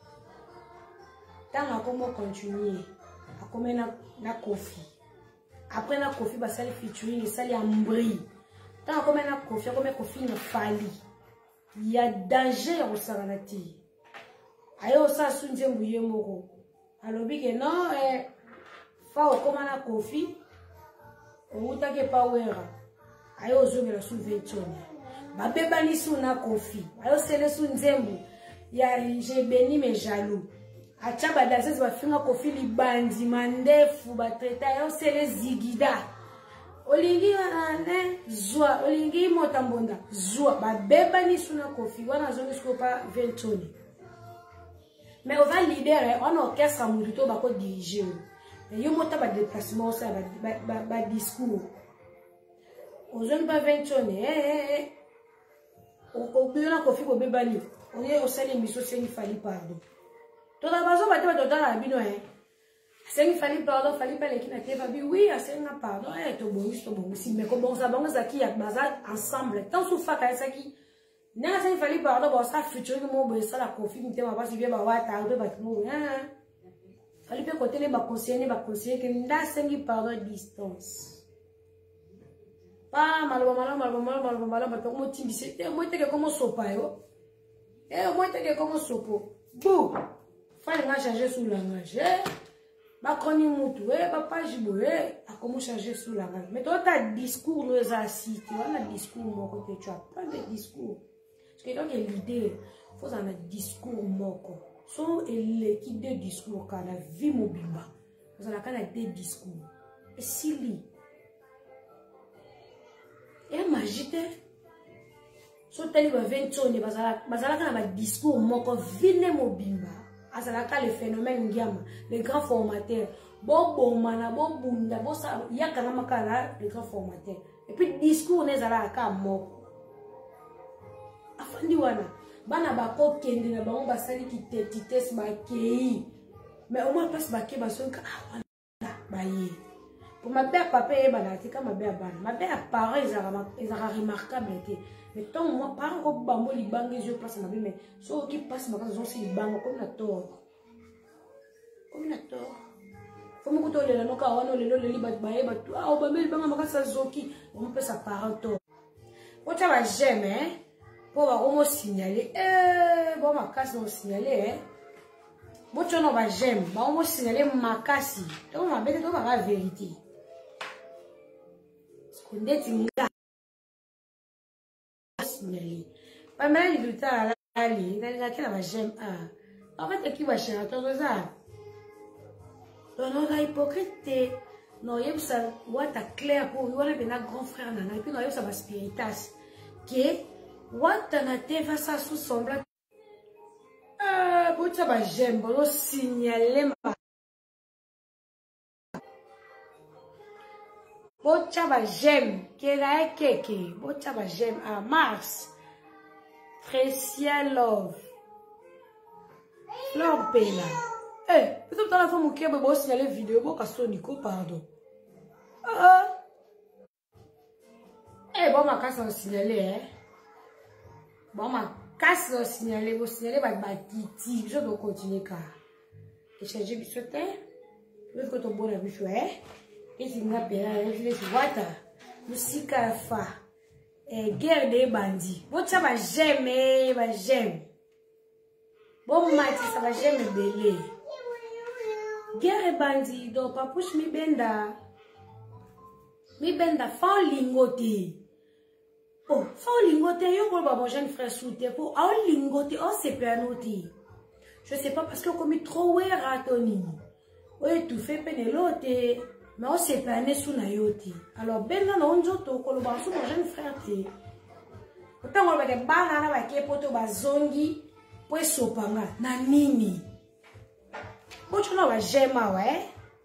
Tant à comment continuer à comment na na coffee. Après na coffee ba sali featuring et sali ambri. Tant à comment na coffee comment coffee na fali. Il y a danger au saranati. Ayo sa sunje mbuye moko. Alobi ke non eh fa okoma na kofi outake pawera ayo ozongela su vetoni babebani su na kofi ayo sele su nzembu ya je beni me jaloux acha badasese bafinga kofi libandi mandefu batreta ayo sele zigida olingi ane zwa olingi motambonda zwa babebani su na kofi wana zongi skopa vetoni. Mais on va libérer un orchestre à Moudouto bako diriger. Mais yo mota ba déplacement ça ba ba ba discours. On zone pas vingt-one eh eh eh. On peut na kofi ko bebani. On est au salé miso c'est il fallait pardon. Tout la bazo ba te ba dans la bino hein. C'est il fallait pardon, fallait pas les qui na te ba bi oui, c'est na pardon eh to bon to bon si mais comme bon ça bon ça qui a baza ensemble. Tant sou fa ka ça qui n'a pas fallu pardon pour ça futur que mon boy ça la confirme t'es pas si bien bah ouais t'as pas tout hein fallait pas côté les bas conseiller bas conseiller que n'a sengi pardon distance pas mal mal mal mal mal mal mal comme tu dis c'est moi t'es comme sopa yo eh moi t'es comme sopo bou fallait nga changer sous langage ba koni mutu eh papa jiboé a comment changer sous langage mais toi ta discours nous assis tu vois le discours mon côté tu apprends des discours. Parce que donc l'idée, il faut un discours moko. So l'équipe de discours quand la vie mobile, vous avez quand des discours. Et si li, et magite, so tali ba vingt-one bazala bazala quand un discours moko vine mobile. Azala quand le phénomène ngama, les grands formateurs, bon bon mana bon bunda, bon ça, il y a quand même quand les grands formateurs. Et puis discours n'est zala quand moko. Afandi wana bana bako kende na bango basali kitete ba kei mais au moins passe ba ke ba sonka ah wana ba ye pour ma belle papa e bana tika ma belle bana ma belle parents ils ont ils ont remarquable été mais tant moi parents ko bango libange je place na mais so qui passe ba zo si libango comme na tort comme na tort faut me kuto le no ka wana le lo le li ba ba e ba tu ah o ba meli banga makasa zoki on peut sa parent tort ko ta ba j'aime hein. Pour va signaler, eh, bon ma casse on signaler, hein. Bon tu n'en vas j'aime, bah on va signaler ma casse. Donc ma belle, donc la vérité. Ce qu'on dit, c'est signaler. Pas mal de temps à aller, dans laquelle va j'aime ah. En fait, qui va chercher tout ça. Donc on a hypocrite. Non, il y a ça, ouais t'as clair pour, voilà ben un grand frère nana, et puis non il y a ça va spiritas, qui Watana te va ça sous semblant. Ah, bon, ça va, j'aime, bon, signaler ma. Bon, ça va, j'aime, qu'elle a keke. Bon, ça va, j'aime, à Mars. Tricia Love. Fleur Pena. Eh, peut-être dans la femme qui a beau signaler vidéo, bon, qu'à son Nico, pardon. Ah. Eh, bon, ma casse en signaler, hein. Bon, ma casse le signaler, vous signalez, va être titi, je dois continuer car. Et changer bichoté, le côté bon la bichoté, et si n'a pas la je laisse water, musique à fa, et guerre des bandits. Bon, ça va j'aime, va j'aime. Bon mati ça va jamais belé. Guerre bandido papouche mi benda. Mi benda fa lingote. Oh, fa lingote yo ko ba mon jeune frère souté ko a lingote on se planoté. Je sais pas parce que comme trop ouais ratoni. Ouais tout fait penelote mais on se plané sous na yote. Alors benda na onjoto ko lo ba sous mon jeune frère té. Autant on va ke bana na ba ke poto ba zongi po sopanga na nini. Pocho na ba jema ouais.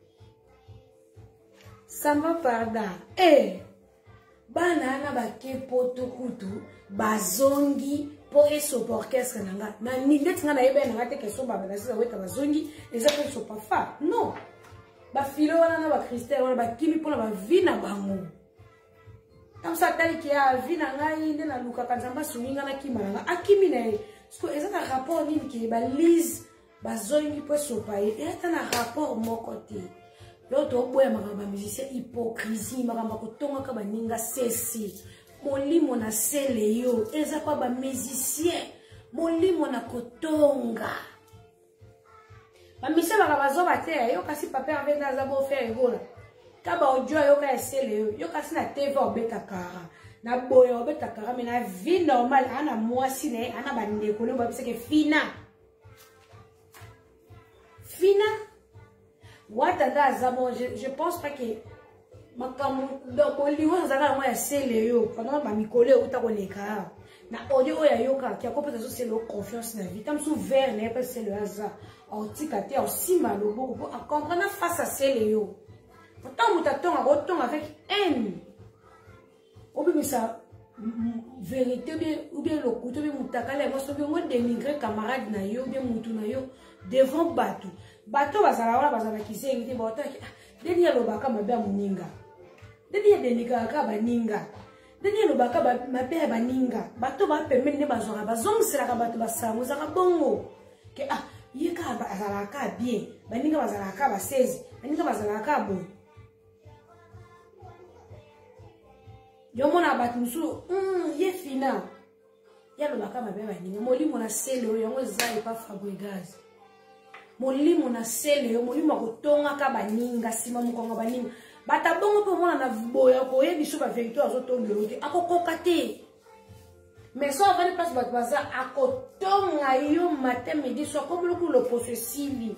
Ça va pardon. Eh banana ba ke poto kutu bazongi po eso orchestre nanga na ni letinga na yebe na te question ba na sisa weta bazongi ezaka so pas fa non ba filo wana na ba Christelle wana ba kimi pona ba vie na bango tam sa tali ki a vie na ngai nde na luka kanzamba suninga na kimala nga akimi na parce que ezaka rapport nini ki ba lise bazongi po so pa e eta na rapport mo côté. L'autre boya makamba musicien hypocrisie makamba kotonga ka baninga ceci molimo na sele yo eza pa ba musicien molimo na kotonga ba musicien bakabazo bate yo kasi papa avec na zabo faire gola ka ba ojo yo ka sele yo yo kasi na T V obeta kara na boya obeta kara mais na vie normale ana mwasi ne ana bandeko ne ba biseke fina fina. Watanda zamo, je, je pense pas que makamu donc oliwo zaka moi sele yo pendant ba mikole uta koneka na audio oya yoka ki akopa zo c'est le confiance na vie tam sou vers ne pas c'est le hasard antika te aussi malobo pour comprendre face à sele yo pourtant mutatonga kotonga avec haine obi ça vérité bien ou bien le couteau bien mutakala moi so bien moi dénigrer camarade na yo bien mutu na yo devant bateau bateau bazala wala bazala kisengi te bato deni ya lobaka mabe muninga deni ya denika ka baninga deni ya lobaka mabe ya baninga bato ba permettre ne bazora bazongisela ka bato basango zaka bongo ke ah yeka bazala ka bien baninga bazala ka ba seize baninga bazala ka bon yo mona bato musu mm ye fina ya lobaka mabe baninga molimo na sele yo ngo zai pa Fabregas molimo na sele yo molimo kotonga ka baninga sima mukonga baninga bata bongo po mona na boya ko ye biso ba victoire zo tongelo te akokoka te mais so avani place bat baza akotonga yo matin midi so comme le coup le possessive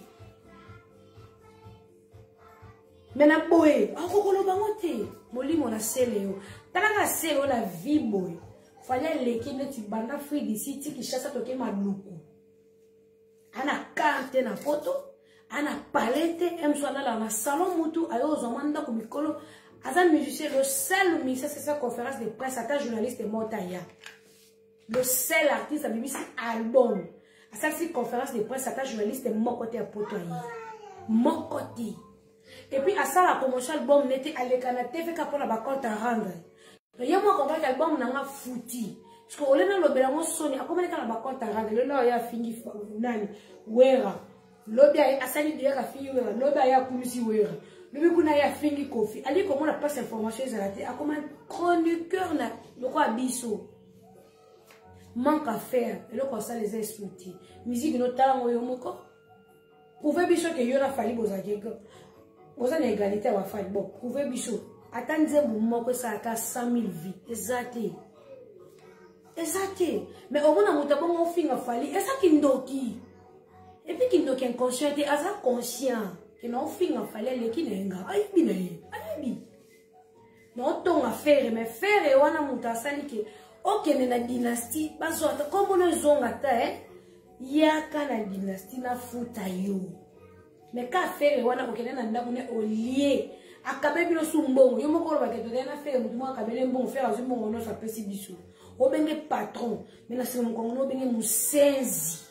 mais na boye akokolo bango te molimo na sele yo talaka sele yo na vie boye fallait leki neti banda free d'ici ti ki chassa toke maluku ana carte na photo ana palette emswana la na salon mutu ayo zomanda ko mikolo aza musicien le seul musicien c'est sa conférence de presse ata journaliste motaya le seul artiste a bibisi album à cette conférence de presse ata journaliste mokote a poto yi mokoti et puis à ça la promotion album n'était à l'écran T V ka pona ba compte à rendre yo mo comprendre que album na nga fouti. Parce que olena lobela ngo soni akomele kana bakonta rade le lo ya fingi nani wera lobi ya asali de ka fingi wera lobi ya kulusi wera lobi kuna ya fingi kofi ali comment la passe information ezalate akoma chroniqueur na loko abiso manque à faire et loko ça les exploiter musique no talango yo moko prouver biso que yo na fali bozake ko boza na égalité wa fali bon prouver biso atanze bu moko ça ka cent mille vies exactement. Exactement. Mais au moins, on a bon finga fali. Et ça qui ndoki. Et puis qui ndoki inconscient. Et ça conscient. Que non finga fali. Les qui n'enga. Aïe bi n'aïe. Aïe bi. Non ton affaire. Mais faire et wana muta sali que. Ok nena dynastie. Baso ata comme on a zonga ta eh. Yaka na dynastie na futa yo. Mais ka faire et wana ok nena nda kune olie. Akabe bilo sumbongo. Yo moko ba ke to na faire mutu mo akabe mbongo faire azu mbongo no sa pesi biso. O benge patron, mais na sema mkongo no benge musenzi.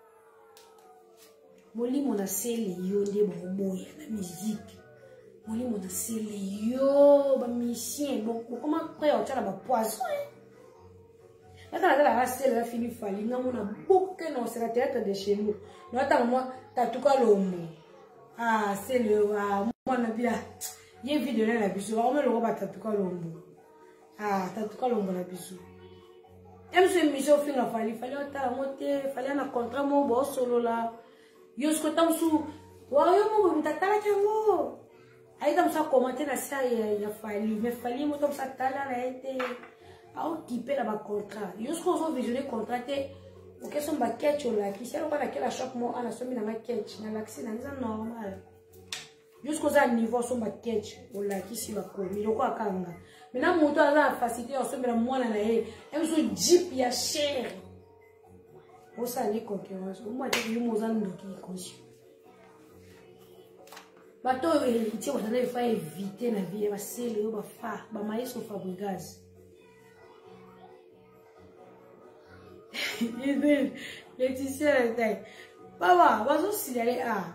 Molimo na sele yo nde boboya na musique. Molimo na sele yo ba musicien bon comment après on tala ba poisson. La kana la sele la fini fali nga mona bouke non c'est la théâtre de chez nous. No ata moi tatuka lombo. Ah sele wa moi na bia. Ye vidéo na biso, on me le roba tatuka lombo. Ah tatuka lombo na biso. M C mission fin a fallu, fallait ta monter, fallait un contrat mon boss solo là. Yo ce que tam sou, wa yo mo mo tatala kango. Aí tam sa commenter na ça il a fallu, mais fallait mo tam sa tala na été a occuper la ba contrat. Yo ce qu'on va visionner contrat té o que son ba catch là qui c'est pas la shop mo ana so mi na ma catch na l'accès na nza normal. Jusqu'aux niveau son ba catch o la qui si ba ko mi loko akanga. Maintenant mon temps a facilité on se met moi na e em so jeep ya cher. O sa ni concurrence o mo te yo mo zan ndo ki conscient. Ba to e ti o tana fa éviter na vie ba sele o ba fa ba maïs o fabricage. Yves Laetitia tay. Baba ba so signaler a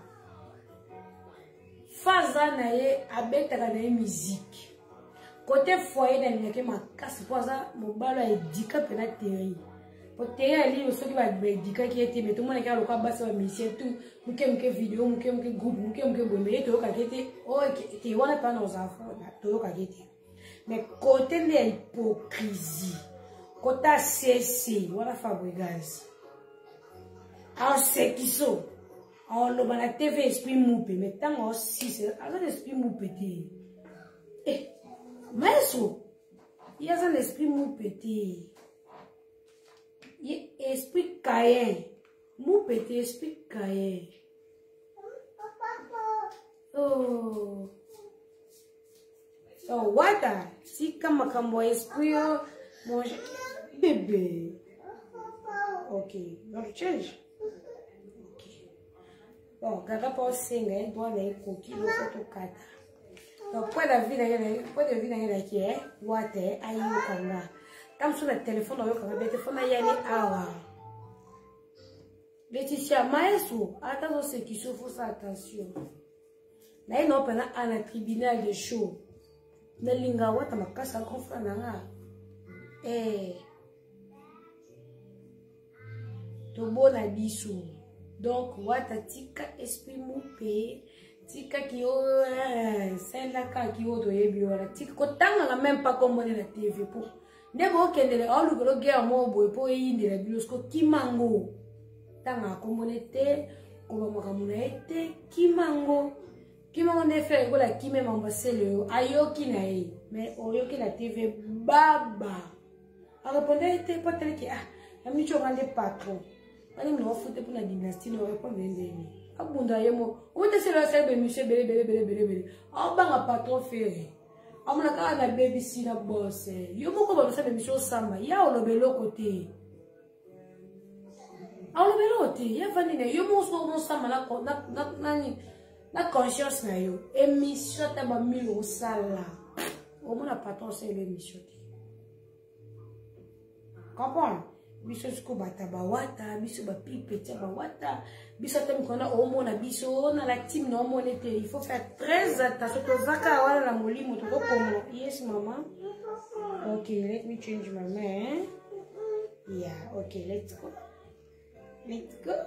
Faza na ye abeta na ye musique. Côté foyer dans le ma casse poisa mobalo edika pena teri. Pour teri ali ceux qui va edika qui était mais tout le monde qui a le quoi basse mission tout muke muke vidéo muke muke groupe muke muke bomé to ka kete oh te wana pas nos enfants to ka kete. Mais côté de hypocrisie. Côté C C wana fabricage. En ce qui sont on le la T V esprit moupé, mais tant aussi, c'est alors l'esprit moupé. Eh, mais ça, il y a un esprit moupé. Il y a esprit caïen. Moupé, esprit caïen. Oh. Oh, what? Si, comme un esprit, mon bébé. Ok, donc change. Bon, gaga pa singa, doit aller coquille au photocata. Donc, pour la vie, pour la vie, il y a qui est, water, aïe, au kanga. Comme sur le téléphone, on va le téléphone, il y a les awa. Laetitia, maestro, attends, ce qui se faut, attention. Là, il n'y a pas un tribunal de show. Mais l'inga, what, ma casse à confrère, eh. To bon abisso. Donc, wata tika esprit moupé, tika ki o, c'est la ka ki o to yebi wala, tika ko tanga même pas comme on est la T V pour. Nebo kendele, oh le gros gars mo boy po yindi la bilosko kimango. Tanga comme on était, comme on a été, kimango. Kimango ne fait que la kime mambase le ayo kinae, mais oyo ki la T V baba. Alors pendant était pas tel que ah, la micho rende patron. Ani mno fute pour la dynastie no pas vendre. Abunda yemo. O te se la serbe monsieur bele bele bele bele bele. Ah banga patron ferré. Amuna ka na baby si na boss. Yo moko ba serbe monsieur samba. Ya o lobelo côté. A o lobelo côté. Ya vandi ne yo mo so mo samba na na na ni na conscience na yo. Émission ta ba milo sala. O mona patron c'est l'émission. Comprends? Biso siko bata bawata, biso ba pipe tia bawata, biso tem kona omo na biso na la team na omo nete. Il faut faire très attention to zaka wala la molimo to ko komo. Yes mama. Okay, let me change my man. Yeah, okay, let's go. Let's go.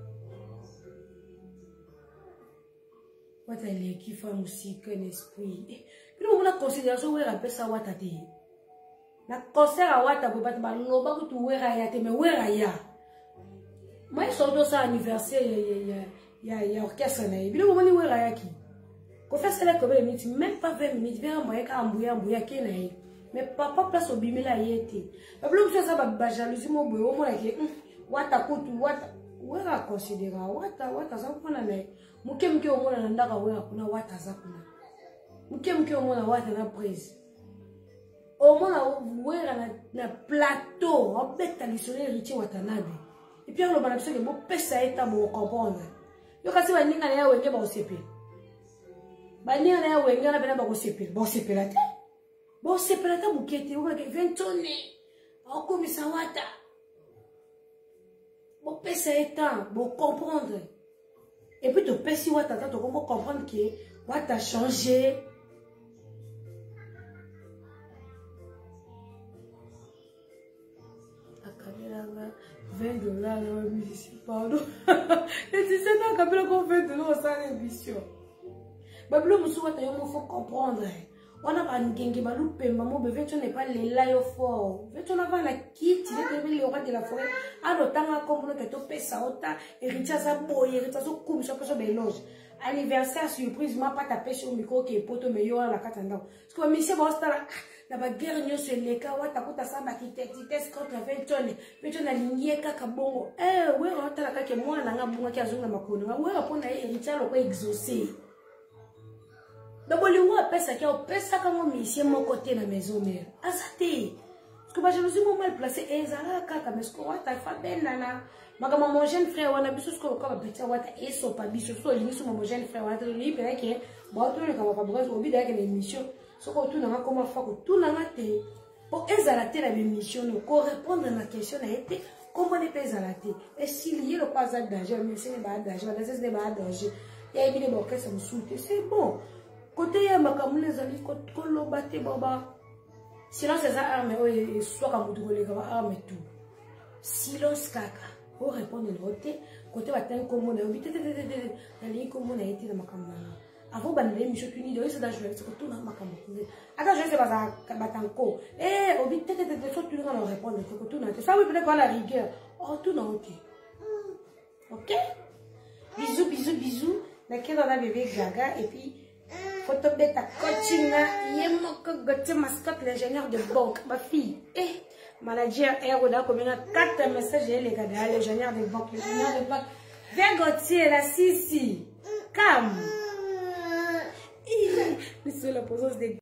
Wata ile kifa musique en esprit. Bilo mona considération we rappelle ça wata te. Na concert a wata bo bat ba loba ko tu wera ya te me wera ya. Moi so do sa anniversaire ya ya ya orchestre na. Bilo mo ni wera ya ki. Ko fa cela ko be minutes même pas vingt minutes bien moyen ka ambuya ambuya ke na. Mais papa place au bimila yete. Ba bilo mo sa ba ba jalousie mo boy o mo la ke wata ko tu wata wera considérer wata wata za ko na me. Muke muke o mo na ndaka wera kuna wata za kuna. Muke muke o mo na wata na prise. Au moins, on a un plateau, on peut aller sur les héritiers Watanabe. Et puis, on a l'impression que mon père, ça est à me comprendre. Il y a un ninga na ya wenge ba osepe. Ba ninga na ya wenge na bena ba osepe. Ba osepe la te. Ba osepe la te mukete. Ou ba ke ventone. Ba okomisa wata. Mon père, ça est à me comprendre. Et puis, ton père, si wata, tu comprends comprendre que wata a changé. vingt dollars, pardon. Et si c'est dans le qu'on fait de l'eau, ça l'émission. Babylon, il faut comprendre. On a pas ngenge baloupe maman bébé tu n'es pas les là fort. Tu n'as pas la kit, tu es le roi de la forêt. Alors tanga comme que tu pèses ça autant héritier ça boy, héritier ça comme ça que ça mélange. Anniversaire surprise m'a pas tapé sur le micro qui est poto meilleur à la katanda. Parce que monsieur va stara la bagarre nyo se leka wa takuta samba kitete contre vingt tonnes. Puis tu n'as ligné kaka bongo. Eh ouais on tala kake moi na nga bunga ki azunga makono. Ouais apona héritier lo ko exaucer. D'abord, les gens appellent ça qui appellent ça comme monsieur mon côté la maison mère. Azate. Parce que je me suis mal placé. Et ça là, kaka, mais ce qu'on va faire ben nana. Ma comme mon jeune frère, on a besoin de ce qu'on va petit avoir et so pas biso so lui sur mon jeune frère, on a lui peut que bon tout le comme pas besoin au bidé avec l'émission. Ce qu'on tout n'a comment faire que tout n'a te. Pour exalter la mission, nous correspondre à la question a été comment les pèse à la tête. Et s'il y a le pas d'argent, mais c'est pas d'argent, c'est des pas d'argent. Et bien les boquets ça me soute, c'est bon. Côté ya makamu les amis kolo bate baba silence ça arme o soit comme tout les gars arme tout silence kaka pour répondre le côté côté batan comme on a obité la ligne comme on a été dans makamu avant ban les missions tuni de ça jouer c'est tout dans makamu attends je sais pas ça batanko eh obité de soit tu dans répondre que tout dans ça oui peut-être pas la rigueur oh tout dans OK OK bisous bisous bisous d'accord on a bébé Gaga et puis photo bêta coaching yemoko gote mascotte l'ingénieur de banque ma fille eh manager air da comme quatre messages les gars l'ingénieur de banque l'ingénieur de banque viens Gauthier la sisi calme mais c'est la présence des